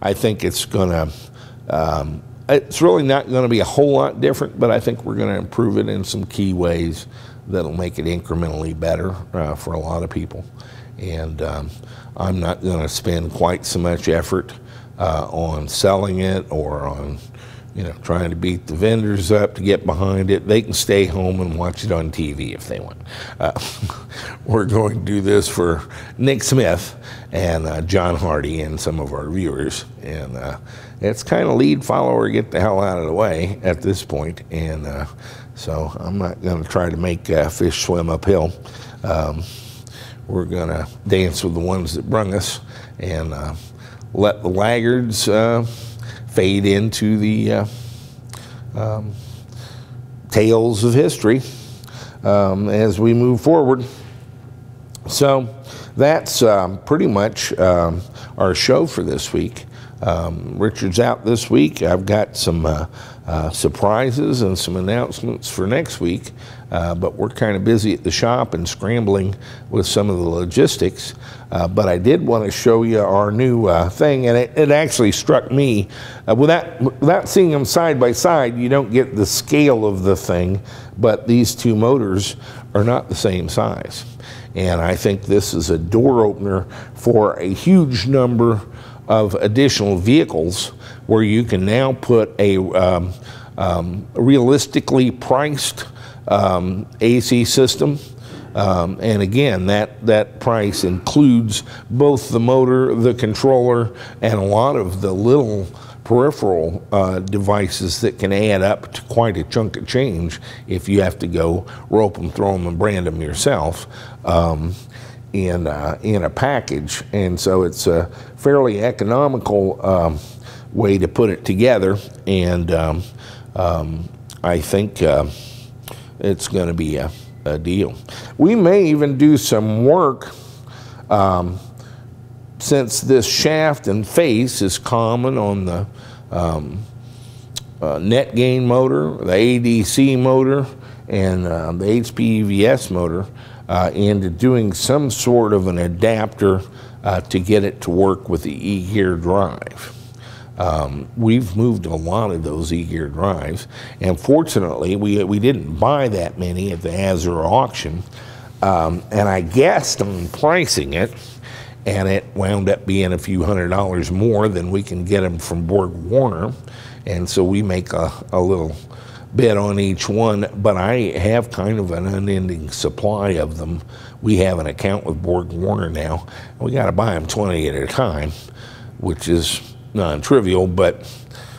I think it's going to, um, it's really not going to be a whole lot different, but I think we're going to improve it in some key ways that'll make it incrementally better uh, for a lot of people. And um, I'm not going to spend quite so much effort uh, on selling it or on, you know, trying to beat the vendors up to get behind it. They can stay home and watch it on T V if they want. Uh, we're going to do this for Nick Smith and uh, John Hardy and some of our viewers. And uh, it's kind of lead, follower, get the hell out of the way at this point. And uh, so I'm not going to try to make uh, fish swim uphill. Um, we're going to dance with the ones that brung us and uh, let the laggards uh, fade into the uh, um, tales of history um, as we move forward. So that's um, pretty much um, our show for this week. Um, Richard's out this week. I've got some uh, uh, surprises and some announcements for next week, uh, but we're kind of busy at the shop and scrambling with some of the logistics. Uh, but I did want to show you our new uh, thing, and it, it actually struck me. Uh, without, without seeing them side by side, you don't get the scale of the thing, but these two motors are not the same size. And I think this is a door opener for a huge number of additional vehicles where you can now put a um, um, realistically priced um, A C system. Um, and again, that, that price includes both the motor, the controller, and a lot of the little peripheral uh, devices that can add up to quite a chunk of change if you have to go rope them, throw them, and brand them yourself um, in, uh, in a package. And so it's a fairly economical um, way to put it together. And um, um, I think uh, it's going to be a a deal. We may even do some work um, since this shaft and face is common on the um, uh, net gain motor, the A D C motor, and uh, the H P E V S motor, uh, into doing some sort of an adapter uh, to get it to work with the E-gear drive. Um, we've moved a lot of those E-gear drives, and fortunately, we, we didn't buy that many at the Azure auction, um, and I guessed on pricing it, and it wound up being a few hundred dollars more than we can get them from Borg Warner, and so we make a, a little bit on each one, but I have kind of an unending supply of them. We have an account with Borg Warner now, and we got to buy them twenty at a time, which is non-trivial, but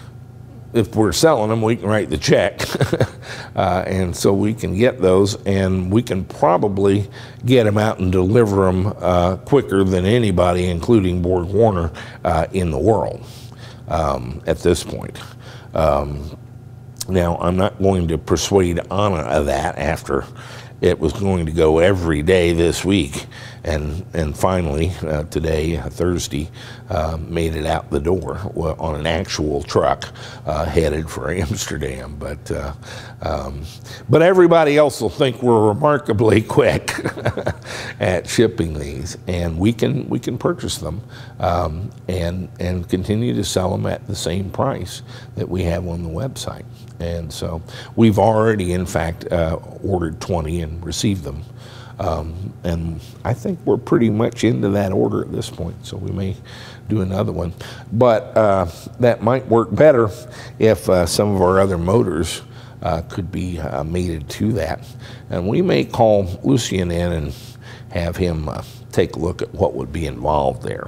if we're selling them, we can write the check. uh, and so we can get those, and we can probably get them out and deliver them uh, quicker than anybody, including Borg Warner, uh, in the world um, at this point. Um, now, I'm not going to persuade Anna of that after it was going to go every day this week, and and finally uh, today, uh, Thursday, uh, made it out the door well, on an actual truck uh, headed for Amsterdam. But uh, um, but everybody else will think we're remarkably quick at shipping these, and we can we can purchase them um, and and continue to sell them at the same price that we have on the website. And so we've already, in fact, uh, ordered twenty and received them. Um, and I think we're pretty much into that order at this point, so we may do another one. But uh, that might work better if uh, some of our other motors uh, could be uh, mated to that. And we may call Lucian in and have him uh, take a look at what would be involved there.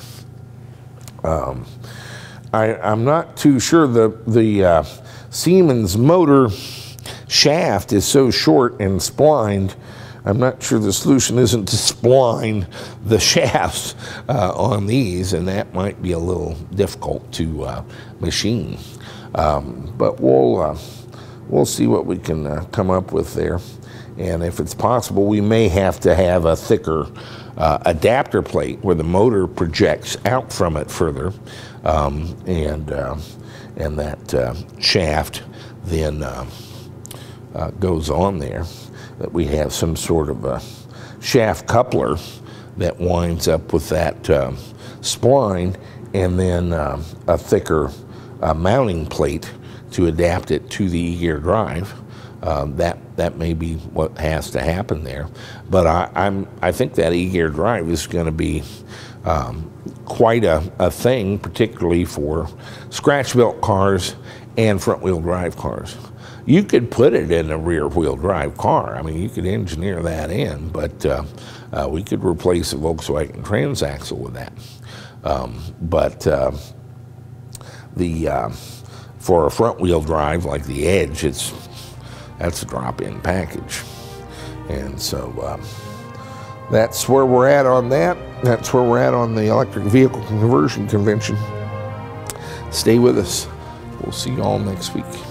Um, I, I'm not too sure the, the uh, Siemens motor shaft is so short and splined. I'm not sure the solution isn't to spline the shafts uh, on these, and that might be a little difficult to uh, machine. Um, but we'll uh, we'll see what we can uh, come up with there. And if it's possible, we may have to have a thicker uh, adapter plate where the motor projects out from it further, um, and uh, and that uh, shaft then uh, uh, goes on there, that we have some sort of a shaft coupler that winds up with that uh, spline and then uh, a thicker uh, mounting plate to adapt it to the E-gear drive. Um, that that may be what has to happen there, but I, I'm I think that E-gear drive is going to be um, quite a, a thing, particularly for scratch-built cars and front-wheel drive cars. You could put it in a rear-wheel drive car. I mean, you could engineer that in, but uh, uh, we could replace a Volkswagen transaxle with that. Um, but uh, the uh, for a front-wheel drive like the Edge, it's that's a drop-in package. And so um, that's where we're at on that. That's where we're at on the electric vehicle conversion convention. Stay with us. We'll see you all next week.